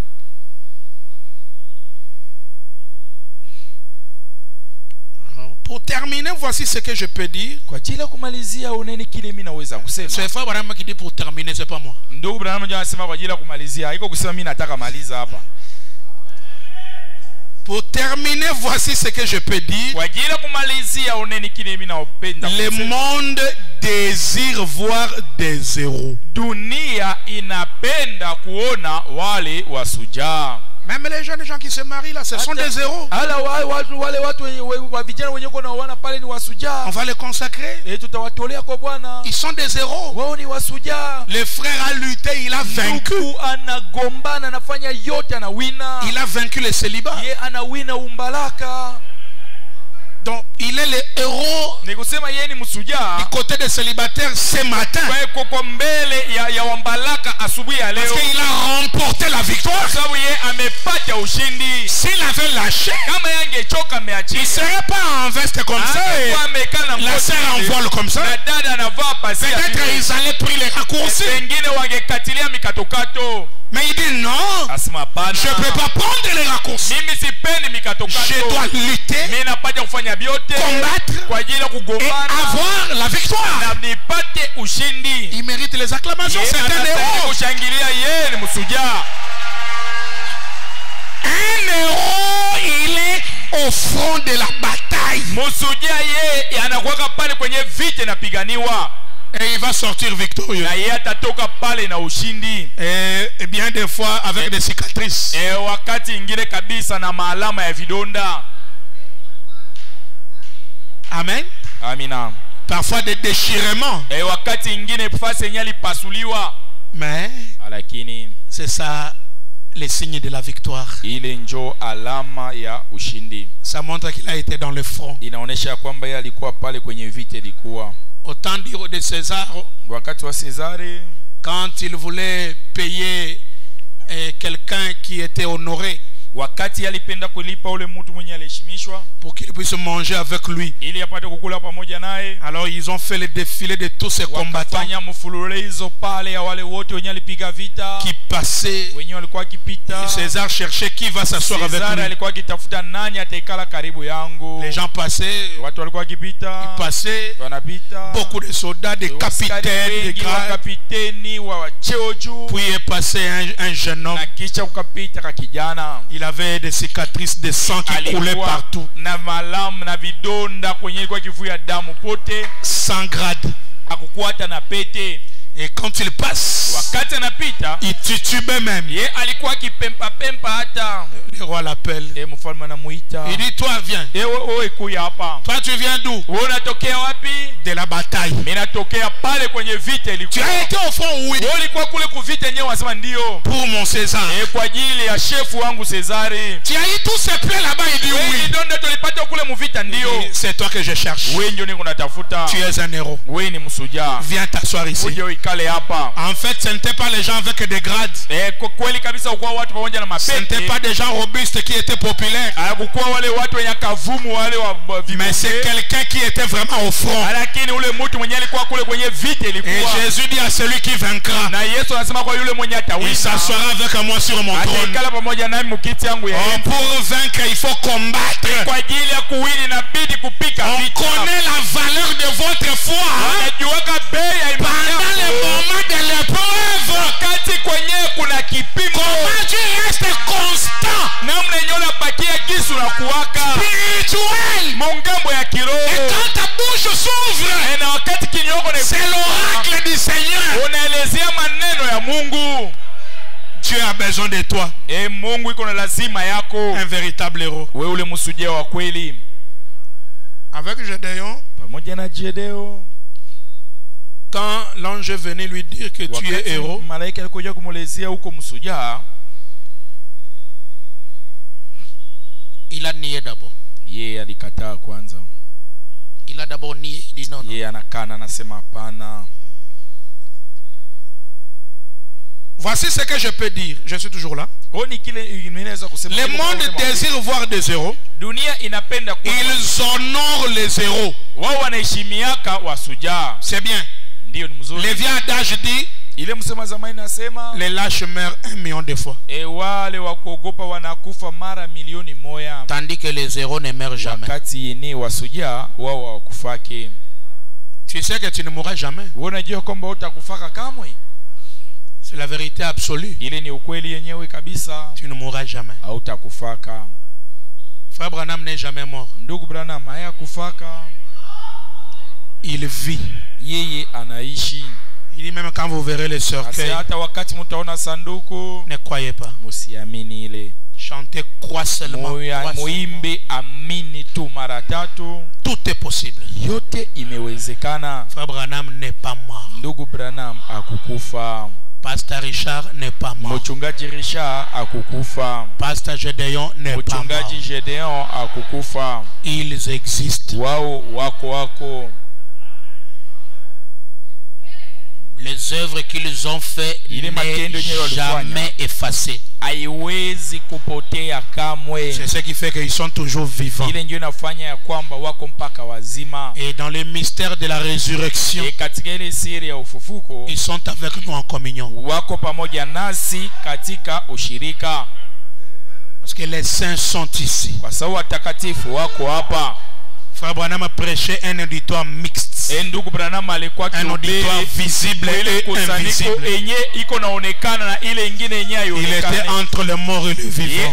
Pour terminer, voici ce que je peux dire. Kwa ajili ya kumalizia, uneni kile mimi naweza kusema. C'est Frère Branham qui dit pour terminer, c'est pas moi. Ndugu Branham ndio anasema kwa ajili ya kumalizia, iko kusema mimi nataka maliza hapa. Pour terminer, voici ce que je peux dire. Kwa ajili ya kumalizia, uneni kile mimi naopenda Le kusema. monde désire voir des héros. Dunia inapenda kuona wale wasujaa. Même les jeunes gens qui se marient là, ce sont des héros. Ala wale watu wa vijana wenye kuna wana pale ni wasujaa. On va les consacrer. Tutawatolea kwa Bwana. Ils sont des héros. Wao ni wasujaa. Le frère a lutté, il a vaincu. Ndugu anagombana, anafanya yote, anawina. Il a vaincu le célibat. Ye anawina umbalaka. Donc, il est le héros Ni kusema yeye ni msujaa du côté des célibataires ce matin. kwa mbele ya wambalaka asubuhi ya Parce leo. qu'il a remporté la victoire. Kwa sababu yeye amepata ushindi. S'il avait lâché, Kama yangechoka il ne ameachia. serait pas en veste comme ça. Angekuwa amekaa na La sœur en voile comme ça. na dada anavaa pazia. Peut-être ils allaient prendre les raccourcis. Wengine wangekatilia mikatokato. Mais il dit non, asema hapana, je ne peux pas prendre les raccourcis. mimi sipendi mikatokato, Je dois lutter, mimi napata kufanya vyote combattre kwa ajili ya et kugombana avoir la victoire. na nipate ushindi. Il mérite les acclamations, Yeye c'est un anastahili héros. kushangilia, yeye ni msujaa. Un héros, il est au front de la bataille. Msujaa yeye anakuwa pale kwenye vita inapiganiwa, Et il va sortir victorieux. na yeye atatoka pale na ushindi. Et bien des fois avec des cicatrices. Wakati ingine kabisa na maalama ya vidonda. Amen. Amina. Parfois des déchirements. Wakati ingine fasi yenye alipasuliwa, Mais lakini c'est ça les signes de la victoire. ile njo alama ya ushindi. Ça montre qu'il a été dans le front. Inaonesha kwamba yeye alikuwa pale kwenye vita. Ilikuwa Au temps de César, wakati wa César, quand il voulait payer quelqu'un qui était honoré wakati alipenda kulipa ule mtu mwenye aliheshimishwa pour qu'il puisse manger avec lui. ili apate kukula pamoja naye, Alors ils ont fait le défilé de tous ces combattants wakafanya mfululizo pale ya wale wote wenye alipiga vita, qui passaient. wenye walikuwa akipita. César cherchait qui va s'asseoir avec César lui. alikuwa akitafuta nani ataikala karibu yangu. Les gens passaient, Watu walikuwa akipita, ils passaient, wanapita, beaucoup de soldats, des capitaines, des wa grades. kapiteni wa cheo juu, Puis est passé un jeune homme. na kisha ukapita ka kijana. Il avait des cicatrices de sang qui coulaient Alikuwa partout. na malamu na vidonda kwenye ilikuwa kivuya damu pote, 100 grades. akukuata na pete. Et quand il passe, Wakati anapita, il titubait même. ye alikuwa akipempa pempa hata. Le roi l'appelle. Mfalme anamuita, Il dit, toi viens. wewe kuya hapa. Toi tu viens d'où? Wewe unatokea wapi? De la bataille. Mimi natokea pale kwenye vita Tu ilikuwa. as été au front, oui. Wewe ulikuwa kule kuvita yenyewe, wasema ndio. Pour mon César. Kwa ajili ya shefu wangu César. Tu as eu tous ces plaies là-bas, il dit Wewe oui. ndio tulipata kule muvita ndio. C'est toi que je cherche. Wewe ndio niko natafuta. Tu es un héros. Wewe ni msujaa. Viens t'asseoir ici. Uje ikale hapa. En fait, ce n'était pas les gens avec des grades. Kwa kweli kabisa kwa watu pamoja na Ce n'était mapete. pas des gens robustes qui étaient populaires. Hakukuwa wale watu wenye kavumu wale wa Mais c'est quelqu'un qui était vraiment au front. lakini ule mtu mwenye alikuwa kule kwenye vita Et ilikuwa. Jésus dit à celui qui vaincra, Na Yesu anasema kwa yule mwenye il ataweza, s'assoira avec moi sur mon trône. ataikala pamoja nami mkiti yangu ya Oh, enzi. pour vaincre, il faut combattre. Kwa ajili ya kuwini inabidi kupika On vita. connaît la valeur de votre foi Wanajuaka bei ya imani pendant les yako. moments de l'épreuve. Wakati kwenye kuna kipimo, Comment tu restes constant, namna yenye unabakia kisu na kuwaka spirituel. mungambo ya Et kiroho. quand ta bouche s'ouvre, Na wakati kinyoko c'est l'oracle du Seigneur. unaelezea maneno ya Mungu. Dieu a besoin de toi. Mungu iko na lazima yako. Un véritable héros. Wewe ule msujaa wa kweli. Avec Gédéon, Pamoja na Jedeo, quand l'ange est venu lui dire que tu es wakati héros, malaika alikuja kumulezea huko msujaa, Il a nié d'abord. yeye alikataa kwanza. Il a d'abord nié. Il dit non, non. Yeye anakana, anasema hapana. voici ce que je peux dire. Je suis toujours là. Le monde désire voir des héros. Dunia inapenda kuona. Ils honorent les héros. Wao wanaheshimiaka wasujaa. C'est bien. Ndio ni mzuri. Le vieux adage dit, ile msema zamani nasema, les lâches meurent 1 million de fois. wale wa kuogopa wanakufa mara milioni moja. Tandis que les héros ne meurent jamais. Wakati ni wasujaa wao hawakufaki. Tu sais que tu ne mourras jamais. Unajua kwamba utakufaka kamwe. C'est la vérité absolue. Ile ni ukweli yenyewe kabisa. Tu ne mourras jamais. Hautakufaka. Frère Branham n'est jamais mort. Ndugu Branham hayakufaka. Il vit. Yeye anaishi. Il dit même quand vous verrez les cercueils, hata wakati mtaona sanduku, ne croyez pas. Musiamini ile. Chantez crois seulement. Muimbe amini tu mara tatu. Tout est possible. Yote imewezekana. Frère Branham n'est pas mort. Ndugu Branham akukufa. Pasteur Richard n'est pas mort. Mchungaji Richard akukufa. Pasteur Gédéon n'est pas mort. Mchungaji Gédéon akukufa. Ils existent. Wao wako. Les œuvres qu'ils ont fait n'est jamais effacées. C'est ce qui fait qu'ils sont toujours vivants. Et dans les mystères de la résurrection, ils sont avec nous en communion. Parce que les saints sont ici. Frère Branham a prêché un auditoire mixte. Un auditoire visible et invisible. Il était entre le mort et le vivant.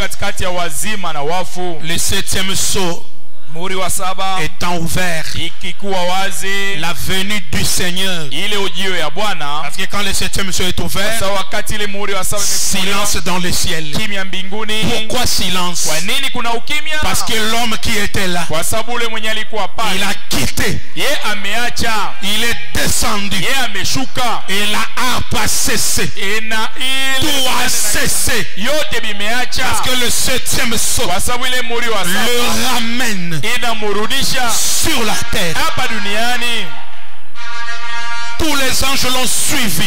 Le 7e sceau étant ouvert, la venue du Seigneur. Parce que quand le 7e sceau est ouvert, silence dans le ciel. Pourquoi silence? Parce que l'homme qui était là, il a quitté, il est descendu, et la harpe a cessé, tout a cessé. Parce que le 7e sceau le ramène sur la terre. Tous les anges l'ont suivi.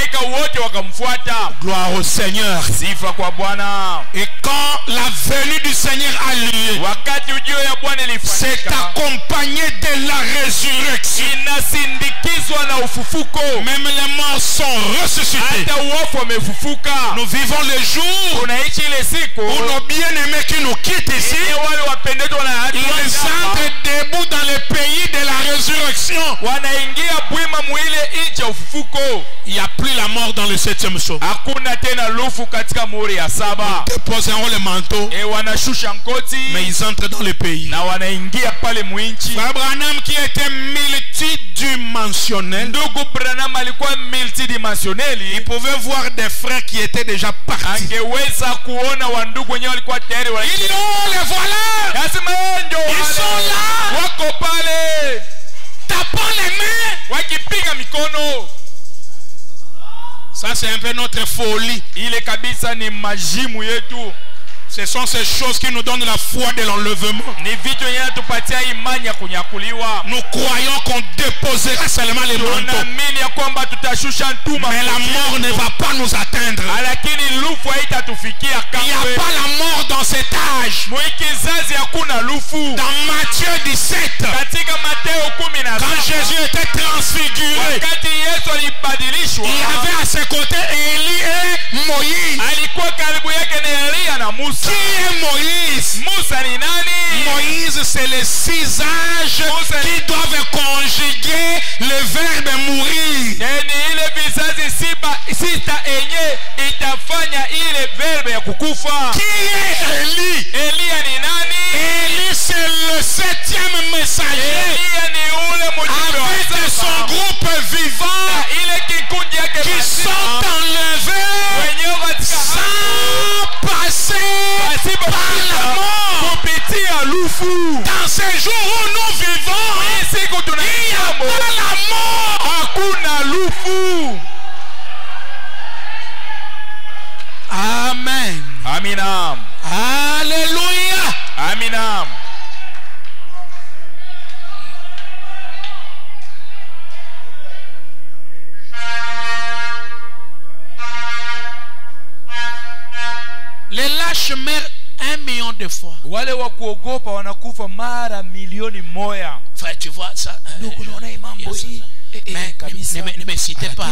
Gloire au Seigneur. Et quand la venue du Seigneur a lieu, c'est accompagné de la résurrection. Même les morts sont ressuscités. Nous vivons les jours où nos bien-aimés qui nous quittent ici, ils entrent debout dans le pays de la résurrection. Il n'y a plus la mort dans le 7e sceau. Ils déposeront le manteau, mais ils entrent dans le pays. Frère Branham qui était multidimensionnel, il pouvait voir des frères qui étaient déjà partis. Il dit, oh les voilà, ils sont là, tapant les mains. Ça c'est un peu notre folie. Ce sont ces choses qui nous donnent la foi de l'enlèvement. Nous croyons qu'on déposera seulement les manteaux, mais la mort ne va pas nous atteindre. Il n'y a pas la mort dans cet âge. Dans Matthieu 17, quand Jésus était transfiguré, il y avait à ses côtés Élie et Moïse. Qui est Moïse? Moïse, c'est les 6 âges qui doivent conjuguer le verbe mourir. Qui est Élie? Élie, c'est le 7e messager avec son groupe vivant qui sont enlevés sans passer par la mort. Dans ces jours où nous vivons, il n'y a pas la mort. Amen. Amina. Alléluia. Amina. Les lâches meurent 1 million de fois. Frère, tu vois ça? Mais ne me citez pas.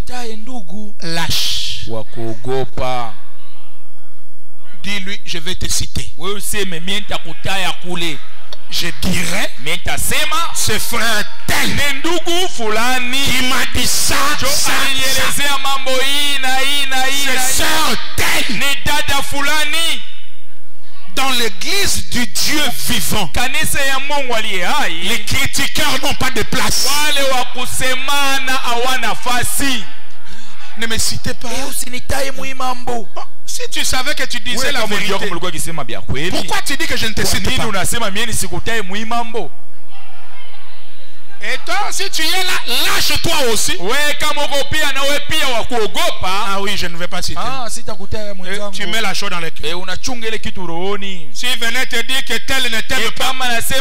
Lâche. Dis-lui, je vais te citer. Je dirais, ce frère tel qui m'a dit ça, ce sœur tel, dans l'église du Dieu vivant, les critiqueurs n'ont pas de place. Ne me citez pas. Si tu savais que tu disais la vérité, pourquoi tu dis que je ne te cite pas? Et toi aussi tu es là, lâche-toi aussi. Ah oui, je ne vais pas citer. Tu mets la chose dans le cœur. S'il venait te dire que tel ne t'aime pas,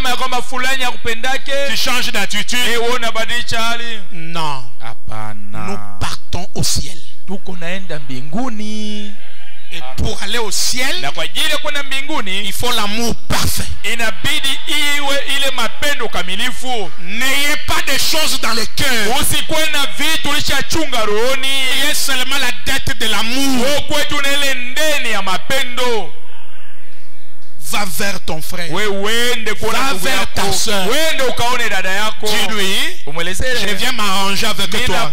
tu changes d'attitude. Non. Nous partons au ciel. Et pour aller au ciel, il faut l'amour parfait. N'ayez pas de choses dans le cœur. Ayez seulement la dette de l'amour. Va vers ton frère. Va vers ta soeur. Dis-lui, je viens m'arranger avec toi.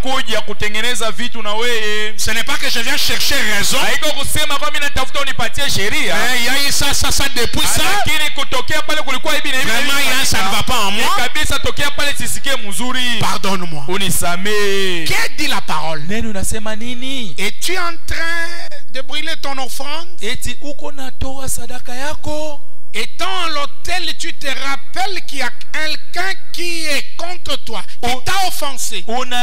Ce n'est pas que je viens chercher raison. Mais il y a eu ça depuis ça. Vraiment, ça ne va pas en moi. Pardonne-moi. Qu'est-ce dit la parole? Es-tu en train de brûler ton offrande? Étant à l'autel, tu te rappelles qu'il y a quelqu'un qui est contre toi, qui t'a offensé.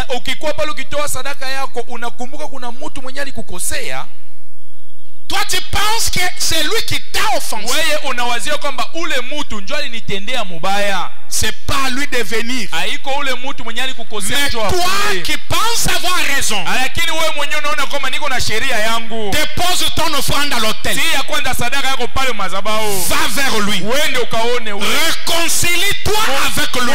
Toi tu penses que c'est lui qui t'a offensé. C'est pas lui de venir. Mais toi qui penses avoir raison, dépose ton offrande à l'autel. Va vers lui. Réconcilie-toi avec lui.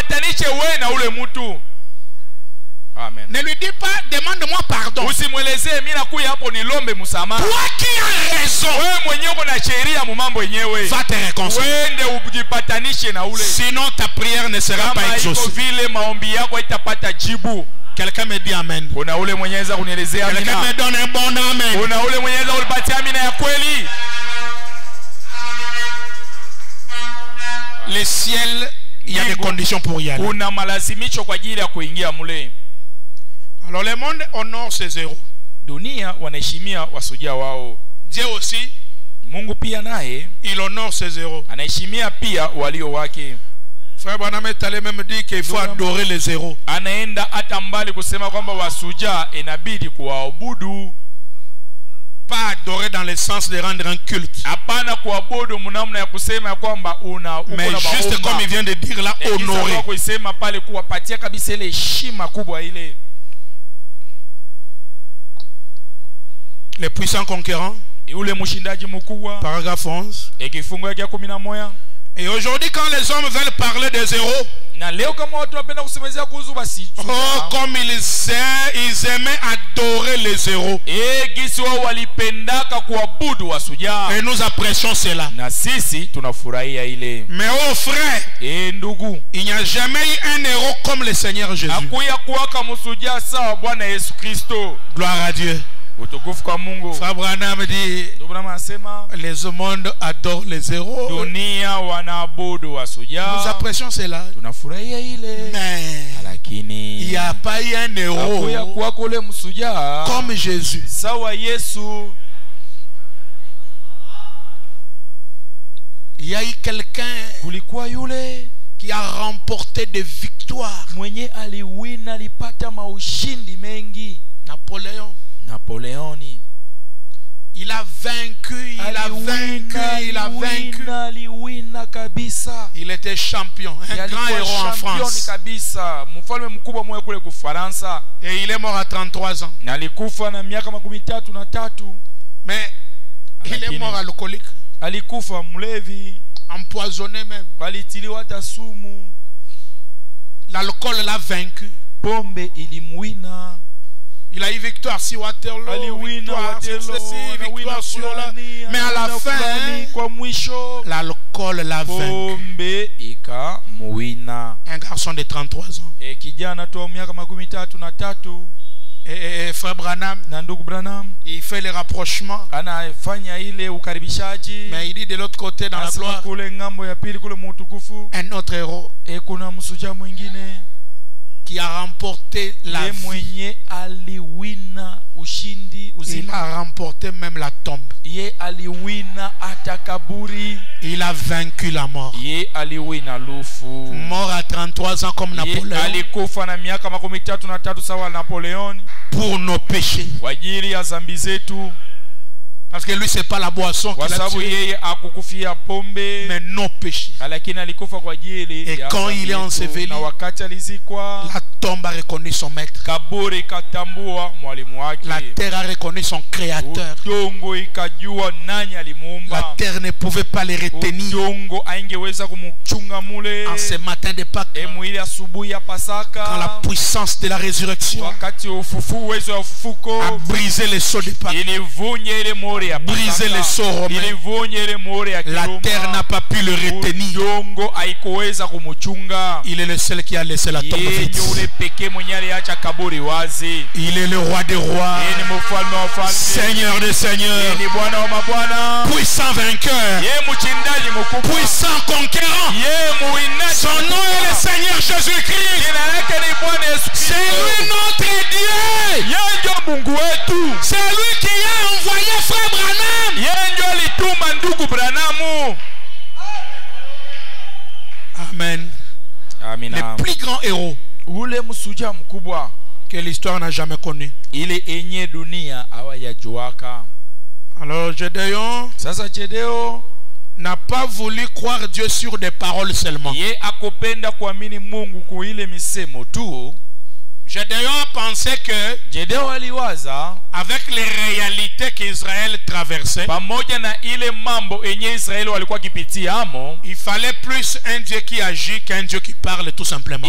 Amen. Ne lui dis pas, demande-moi pardon. Toi qui as raison, va te réconcilier. Sinon ta prière ne sera pas exaucée. Quelqu'un me dit amen. Quelqu'un me donne un bon amen. Le ciel, il y a des conditions pour y aller. Alors le monde honore ses héros. Dieu aussi, il honore ses héros. Frère Branham est allé même dire qu'il faut adorer les héros. Pas adorer dans le sens de rendre un culte. Mais juste comme il vient de dire là, honorer. Les puissants conquérants. Paragraphe 11. Et aujourd'hui, quand les hommes veulent parler des héros, oh, comme ils aimaient adorer les héros. Et nous apprécions cela. Mais oh frère, il n'y a jamais eu un héros comme le Seigneur Jésus. Gloire à Dieu. Frère Branham dit, les mondes adorent les héros. Nous apprécions cela. Mais il n'y a pas eu un héros comme Jésus. Il y a eu quelqu'un qui a remporté des victoires. Il a vaincu, il était champion, un grand héros en France. Et il est mort à 33 ans. Mais il est mort alcoolique, empoisonné même. L'alcool l'a vaincu. Il a eu victoire sur Waterloo, victoire sur ceci, victoire sur là. Mais à la fin, l'alcool l'a vaincu. Un garçon de 33 ans. Et frère Branham, il fait les rapprochements. Mais il dit de l'autre côté dans la gloire, un autre héros qui a remporté la vie. Il a remporté même la tombe. Ye aliwina atakaburi. Il a vaincu la mort. Ye aliwina lufu. Mort à 33 ans comme Napoléon. Ye alikufa na miaka 33 sawa Napoléon. Pour nos péchés. Kwa ajili ya dhambi zetu. Parce que lui c'est pas la boisson qu'il a tué, mais nos péchés. Et quand il est enseveli, la tombe a reconnu son maître. La terre a reconnu son créateur. La terre ne pouvait pas les retenir. En ce matin de Pâques, quand la puissance de la résurrection a brisé les sceaux de Pâques, briser les sceaux romains, la terre n'a pas pu le retenir. Il est le seul qui a laissé la tombe vide. Il est le roi des rois, Seigneur des seigneurs, puissant vainqueur, puissant conquérant. Son nom est le Seigneur Jésus-Christ. C'est lui notre Dieu. C'est lui qui a envoyé frère Branham. Amen. Le plus grand héros que l'histoire n'a jamais connu. Alors Gédéon n'a pas voulu croire Dieu sur des paroles seulement. Gédéon pensait que avec les réalités qu'Israël traversait, il fallait plus un Dieu qui agit qu'un Dieu qui parle tout simplement.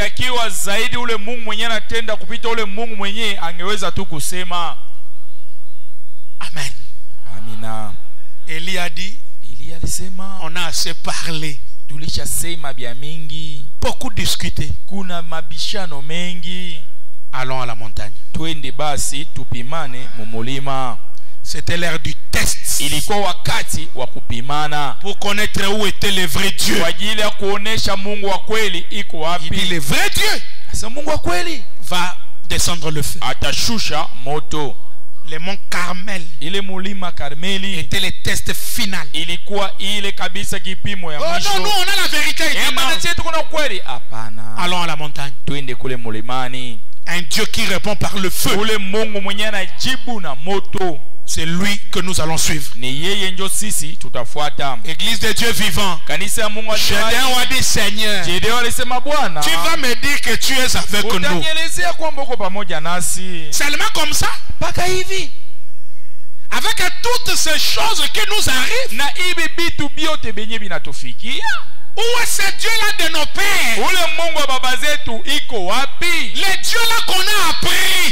Amen. Amina. Élie a dit, on a assez parlé. Beaucoup discuté. Allons à la montagne. C'était l'heure du test. Pour connaître où était le vrai Dieu. Il dit le vrai Dieu va descendre le feu. Le mont Carmel était le test final. Oh non, nous on a la vérité. Allons à la montagne. Un Dieu qui répond par le feu. C'est lui que nous allons suivre. Église de Dieu vivant. Gédéon a dit, Seigneur, tu vas me dire que tu es avec nous. Seulement comme ça. Avec toutes ces choses qui nous arrivent. Où est ce Dieu-là de nos pères? Le Dieu-là qu'on a appris,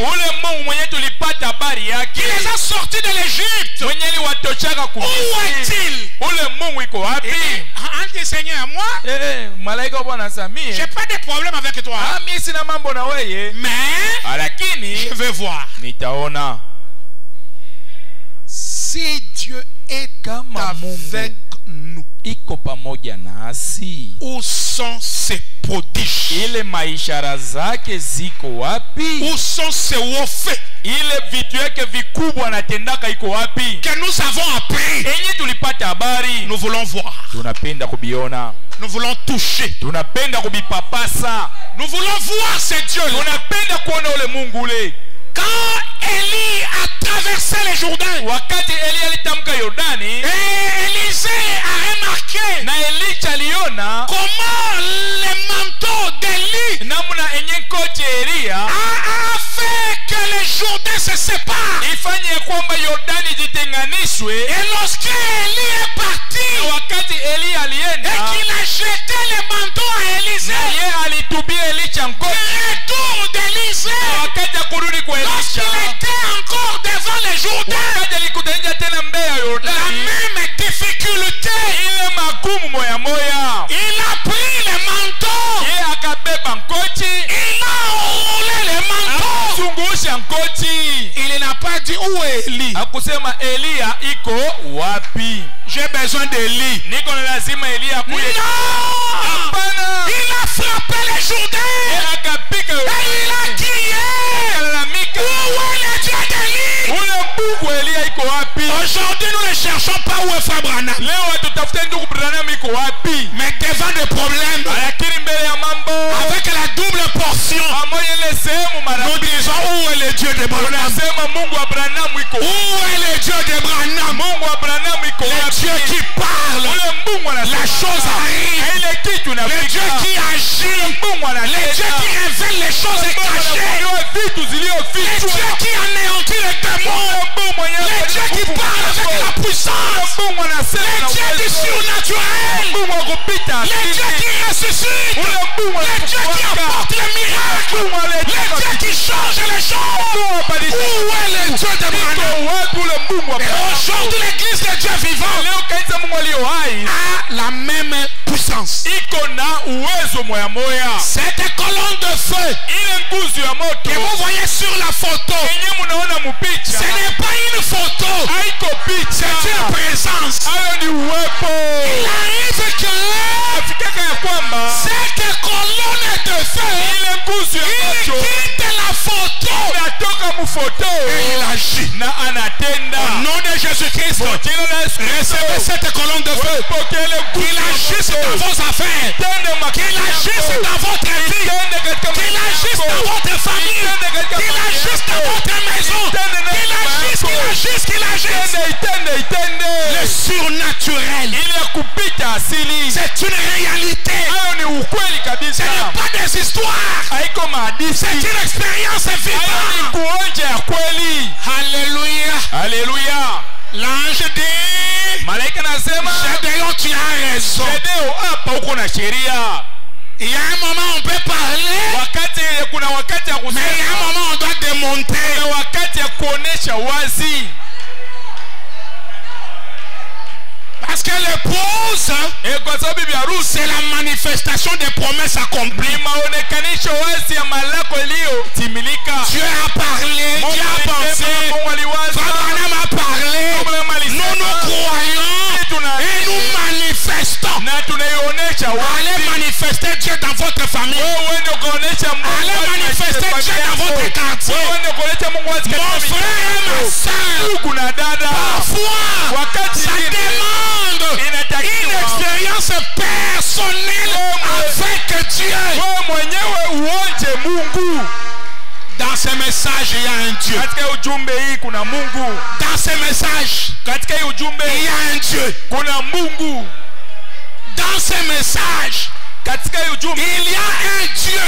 qui les a sortis de l'Égypte, où est-il? Ange Seigneur, moi, j'ai pas de problème avec toi, mais je veux voir. Si Dieu est avec nous, où sont ses prodiges? Où sont ses hauts faits que nous avons appris? Nous voulons voir. Nous voulons toucher. Nous voulons voir ce Dieu-là. Quand Élie a traversé le Jourdain, et Élisée a remarqué comment le manteau d'Élie a fait que le Jourdain se sépare. Et lorsque Élie est parti et qu'il a jeté le manteau à Élisée, le retour d'Élisée, lorsqu'il était encore devant le Jourdain, la même difficulté, il a pris le manteau, il a enroulé le manteau, il n'a pas dit où est Élie. J'ai besoin d'Élie. Non, il a frappé le Jourdain et il a crié, où est le Dieu d'Élie? Aujourd'hui, nous ne cherchons pas où est Frère Branham. Mais devant des problèmes, avec la double portion, nous disons où est le Dieu de Branham? Où est le Dieu de Branham? Le Dieu qui parle, la chose arrive. Le Dieu qui agit, le Dieu qui révèle les choses cachées, le Dieu qui anéantit les démons, le Dieu qui parle avec la puissance, le Dieu du surnaturel, le Dieu qui ressuscite, le Dieu qui apporte les miracles, le Dieu qui change les choses. Où est le Dieu de Branham? Et aujourd'hui l'église de Dieu vivant a la même puissance. Cette colonne de feu que vous voyez sur la photo, ce n'est pas une photo, c'est une présence. Il arrive que cette colonne de feu, il quitte la photo et il agit. Au nom de Jésus-Christ, recevez cette colonne de feu. Qu'il agisse dans vos affaires, qu'il agisse dans votre vie, qu'il agisse dans votre famille, qu'il agisse dans votre maison, qu'il agisse. Le surnaturel, c'est une réalité. Ce n'est pas des histoires, c'est une expérience vivante. Alléluia. Alléluia. L'ange dit, Gédéon, tu as raison. Il y a un moment on peut parler, mais il y a un moment on doit démonter. Parce que l'épouse, c'est la manifestation des promesses accomplies. Dieu a parlé, Dieu a pensé, Abraham a parlé. Nous nous croyons et nous manifestons. Allez manifester Dieu dans votre famille. Allez manifester Dieu dans votre quartier. Mon frère et ma soeur, parfois ça demande une expérience personnelle avec Dieu. Dans ce message, il y a un Dieu. Dans ce message, il y a un Dieu. Dans ce message, il y a un Dieu.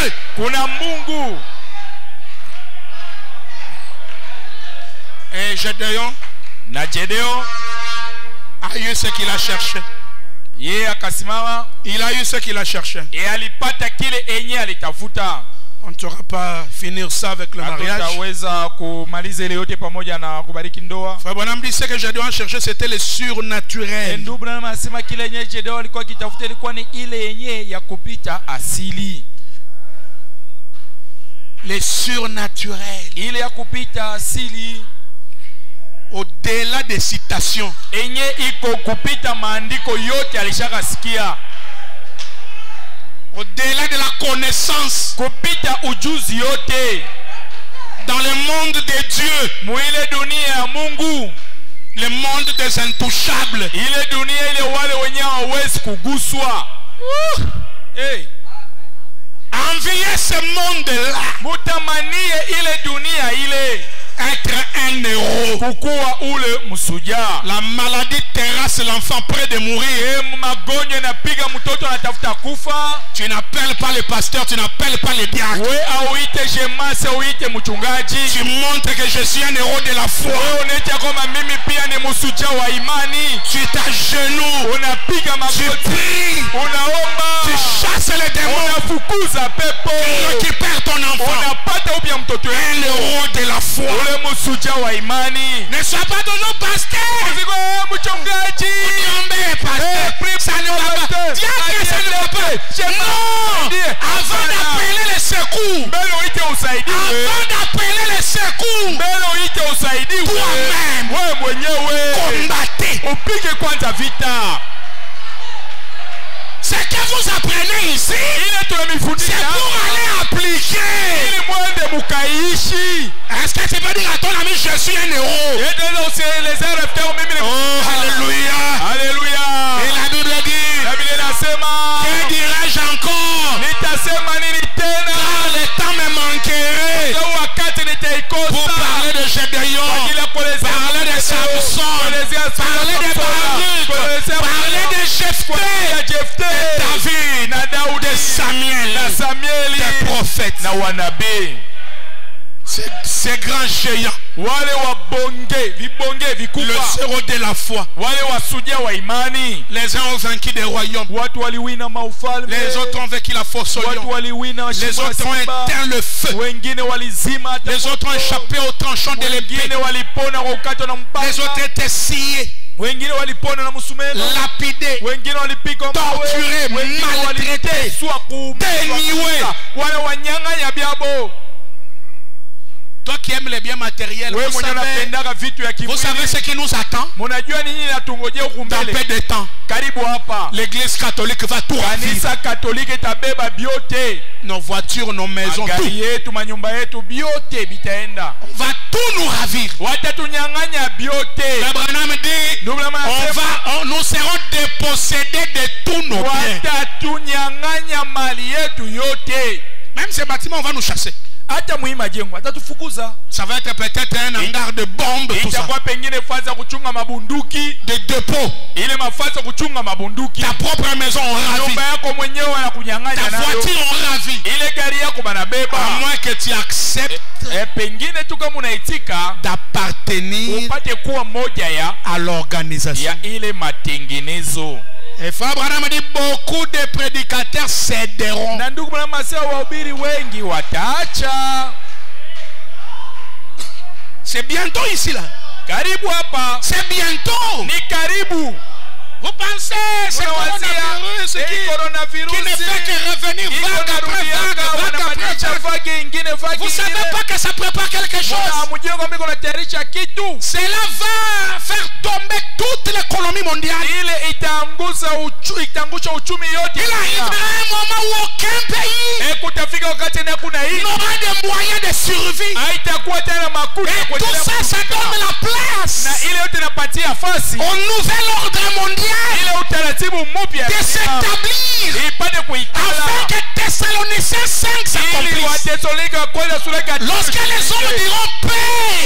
Et Gédéon a eu ce qu'il a cherché. Il a eu ce qu'il a cherché. On ne saura pas finir ça avec le mariage. Frère Branham dit ce que Gédéon a cherché, c'était le surnaturel. Le surnaturel. Au-delà des citations. Au-delà de la connaissance. Dans le monde de Dieu. Le monde des intouchables. Envier ce monde-là. Être un héros. La maladie terrasse l'enfant près de mourir. Tu n'appelles pas le pasteur, tu n'appelles pas le diacre. Tu montres que je suis un héros de la foi. Tu t'agenouilles, tu pries, tu chasses les démons, tu récupères ton enfant. Un héros de la foi. Ne sois pas toujours pasteur. Ça ne va pas. Diacre, ça ne va pas. Non. Avant d'appeler les secours. Avant d'appeler les secours. Toi-même. Combattez. Ce que vous apprenez ici, c'est pour aller appliquer. Est-ce que tu peux dire à ton ami, je suis un héros? Oh, alléluia. Alléluia. Et la Bible dit, que dirais-je encore? Car le temps me manquerait pour parler de Gédéon, parler de Samson, parler de Baruch, parler de Jephthé, de David, de Samuel, des prophètes. Ces grands géants, le zéro de la foi, les uns ont vaincu des royaumes, les autres ont vaincu la force au lion, les autres ont éteint le feu, les autres ont échappé au tranchant de l'épée, les autres étaient sciés, lapidés, torturés, maltraités, dénioués. Toi qui aimes les biens matériels, vous savez ce qui nous attend? Dans peu de temps, l'église catholique va tout ravir. Nos voitures, nos maisons, tout. On va tout nous ravir. Abraham dit, nous serons dépossédés de tous nos biens. Même ces bâtiments, on va nous chasser. Ça va être peut-être un hangar de bombes, tout ça. De dépôts. Ta propre maison on ravit. Ta voiture on ravit. À moins que tu acceptes d'appartenir à l'organisation. Et Abraham dit beaucoup de prédicateurs céderont. C'est bientôt ici là. C'est bientôt. Vous pensez c'est coronavirus qui ne fait que revenir vague après vague. Vous savez pas que ça prépare quelque chose. Cela va faire tomber toute l'économie mondiale. Il arrivera un moment où aucun pays n'aura de moyens de survie. Et tout ça, ça donne la place au nouvel ordre mondial de s'établir afin que Thessaloniciens 5 s'accomplisse. Lorsque les hommes diront paix,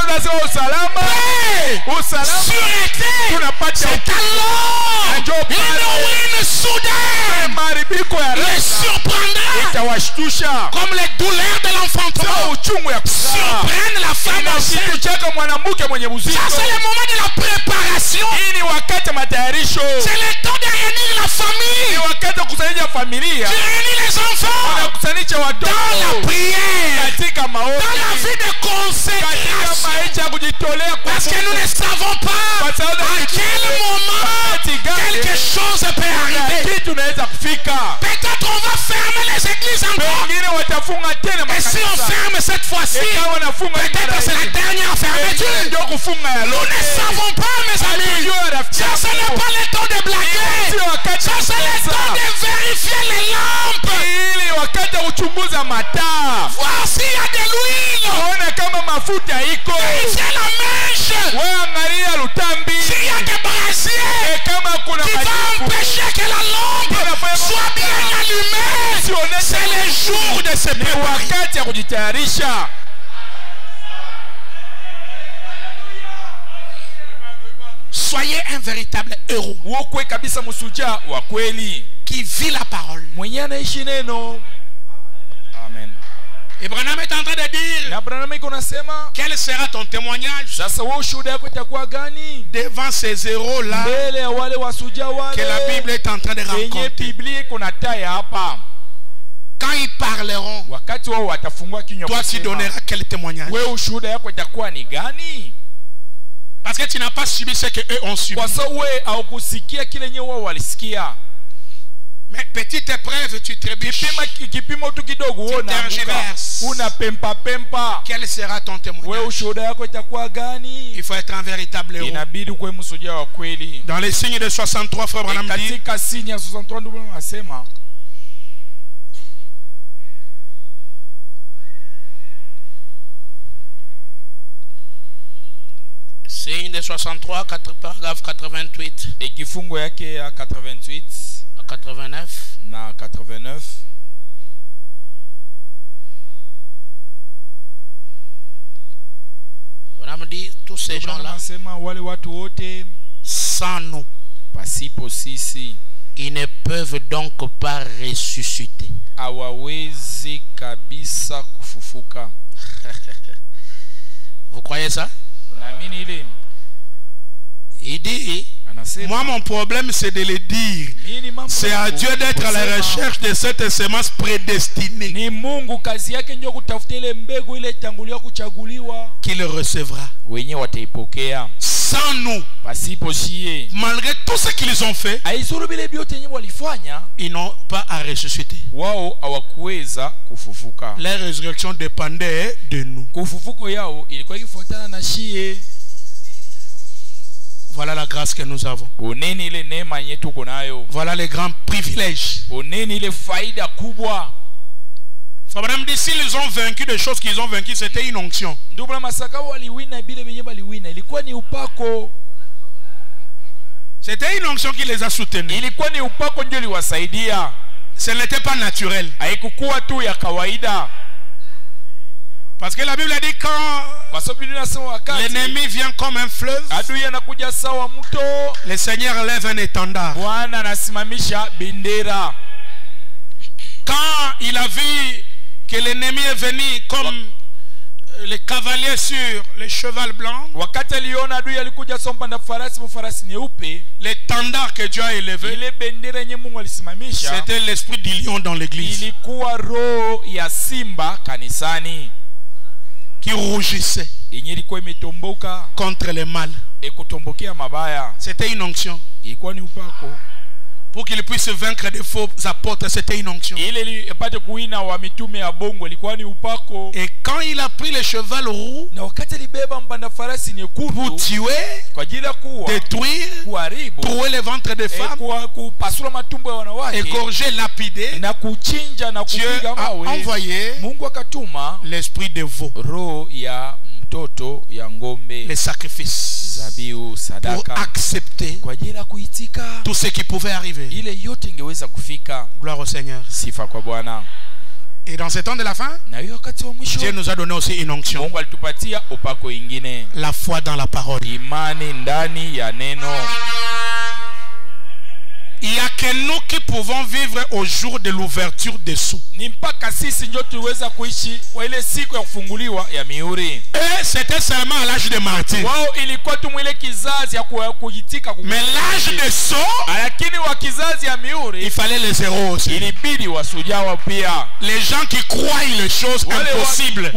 sûreté, c'est alors une ruine soudaine les surprendra comme les douleurs de l'enfantement surprennent la femme enceinte. Ça c'est le moment de la préparation. C'est le temps de réunir la famille, de réunir les enfants dans la prière, dans la vie de consécration. Parce que nous ne savons pas à quel moment quelque chose peut arriver. Peut-être on va fermer les églises encore. Et si on ferme cette fois-ci, peut-être c'est la dernière fermeture. Nous ne savons pas, mes amis. Ça, ce n'est pas le temps de blaguer. Ça, c'est le temps de vérifier les lampes. Voir s'il y a de l'huile. Vérifier la mèche. S'il y a des brasiers qui va empêcher que la lampe soit bien allumée. C'est le jour de se préparer. Soyez un véritable héros qui vit la parole. Amen. Abraham est en train de dire quel sera ton témoignage devant ces héros là que la Bible est en train de rencontrer. Quand ils parleront, toi tu donneras quel témoignage? Parce que tu n'as pas subi ce qu'eux ont subi. Mais petite épreuve, tu trébuches. Quel sera ton témoignage? Il faut être un véritable héros. Dans les signes de 63, frère Branham dit, signe de 63, paragraphe 88. Et kifungo yake à 88 à 89. Na 89. On a dit tous ces gens-là, sans nous, pasipo sisi, ils ne peuvent donc pas ressusciter. Hawawezi kabisa kufufuka. Vous croyez ça? Il dit, moi mon problème c'est de le dire. C'est à Dieu d'être à la recherche de cette semence prédestinée qu'il recevra. Sans nous, malgré tout ce qu'ils ont fait, ils n'ont pas à ressusciter. Leur résurrection dépendait de nous. Voilà la grâce que nous avons. Voilà les grands privilèges. Fabraham dit, s'ils ont vaincu des choses qu'ils ont vaincues, c'était une onction. C'était une onction qui les a soutenus. Ce n'était pas naturel. Parce que la Bible a dit quand l'ennemi vient comme un fleuve, le Seigneur lève un étendard. Quand il a vu que l'ennemi est venu comme les cavaliers sur les chevaux blancs, l'étendard que Dieu a élevé, c'était l'esprit du lion dans l'église qui rougissait contre le mal. C'était une onction. Pour qu'il puisse vaincre des faux apôtres, c'était une onction. Et quand il a pris le cheval roux pour tuer, détruire, trouer le ventre des femmes, égorger, lapider, Dieu a envoyé l'esprit de veau, les sacrifices, pour accepter tout ce qui pouvait arriver. Gloire au Seigneur. Et dans ce temps de la fin, Dieu nous a donné aussi une onction, la foi dans la parole. Il n'y a que nous qui pouvons vivre au jour de l'ouverture des sceaux. Et c'était seulement à l'âge de martyr. Mais l'âge des sceaux, il fallait les héros aussi. Les gens qui croient les choses impossibles.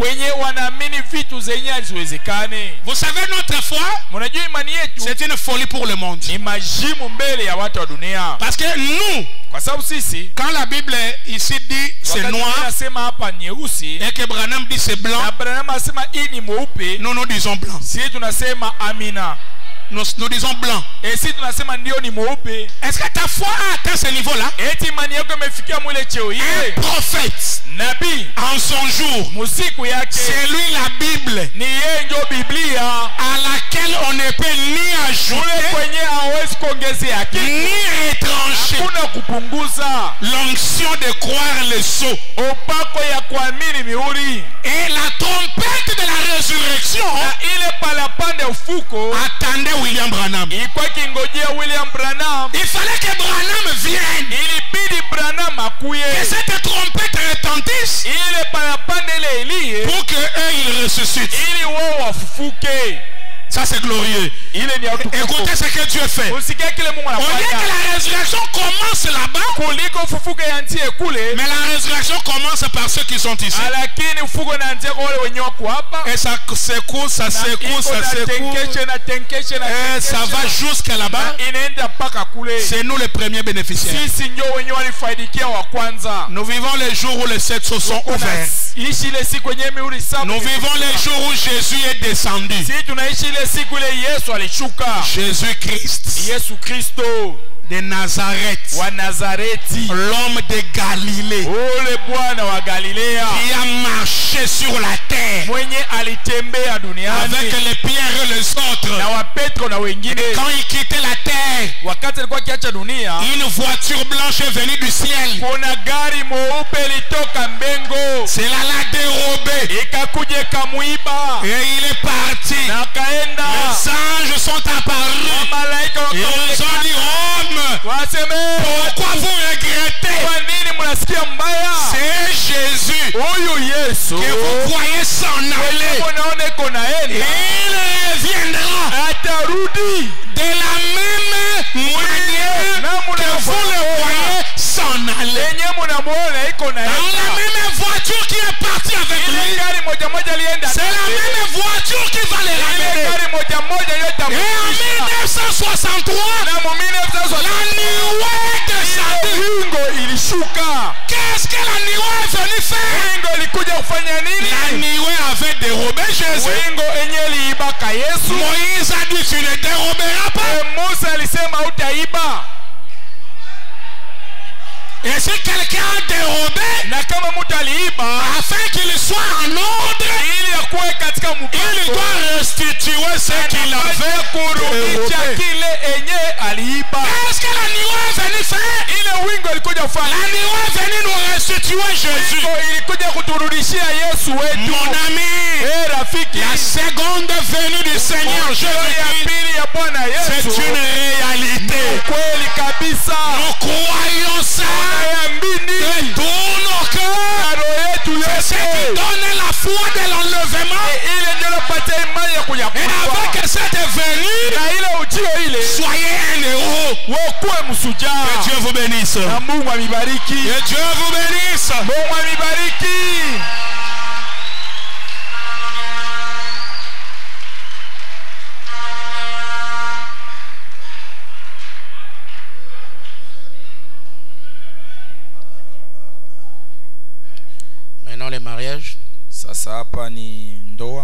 Vous savez, notre foi, c'est une folie pour le monde. Parce que nous, quand la Bible ici dit c'est noir et que Branham dit c'est blanc, nous nous disons blanc. Nous disons blanc. Est-ce que ta foi a atteint ce niveau-là? Un prophète en son jour, c'est lui la Bible à laquelle on ne peut ni ajouter ni étranger l'onction de croire les sceaux. Et la trompette de la résurrection attendait William Branham. Il fallait que Branham vienne, que cette trompette retentisse pour que eux ils ressuscitent. Ça c'est glorieux. Écoutez ce que Dieu fait. Au lieu que la résurrection commence là-bas, mais la résurrection commence par ceux qui sont ici. Et ça secoue, ça secoue, ça secoue. Et ça va jusqu'à là-bas. C'est nous les premiers bénéficiaires. Nous vivons les jours où les sept sceaux sont ouverts. Nous vivons les jours où Jésus est descendu. Jésus-Christ de Nazareth, l'homme de Galilée, qui a marché sur la terre avec les pierres et les autres. Quand il quittait la terre, une voiture blanche est venue du ciel. Cela l'a dérobé et il est parti. Les anges sont apparus. Ils ont dit: homme, pourquoi vous regrettez? C'est Jésus que vous voyez s'en aller. Il reviendra de la même manière que vous le voyez s'en aller. Dans la même voiture qui est partie avec lui, c'est la même voiture qui va les ramener. Et en 1963, la nuée descendue. Qu'est-ce que la nuée est venue faire? La nuée avait dérobé Jésus. Moïse a dit: tu ne déroberas pas. Et si quelqu'un a dérobé, afin qu'il soit en ordre, il doit restituer ce qu'il avait dérobé. Qu'est-ce que la nuée est venue faire? La nuée est venue nous restituer Jésus. Mon ami, la seconde venue du Seigneur Jésus-Christ, c'est une réalité. Nous croyons ça de tous nos cœurs. C'est ce qui donne la foi de l'enlèvement. Et avec cette venue, soyez un héros. Que Dieu vous bénisse. Que Dieu vous bénisse. Maintenant les mariages. Sasa hapa ni ndoa.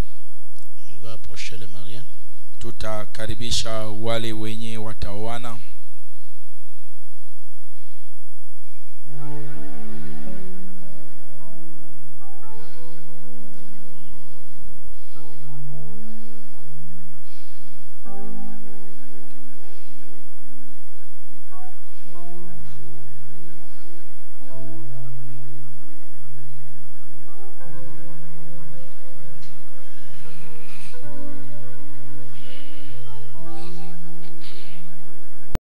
On va approcher les mariés. Tutakaribisha wale wenye wataoana.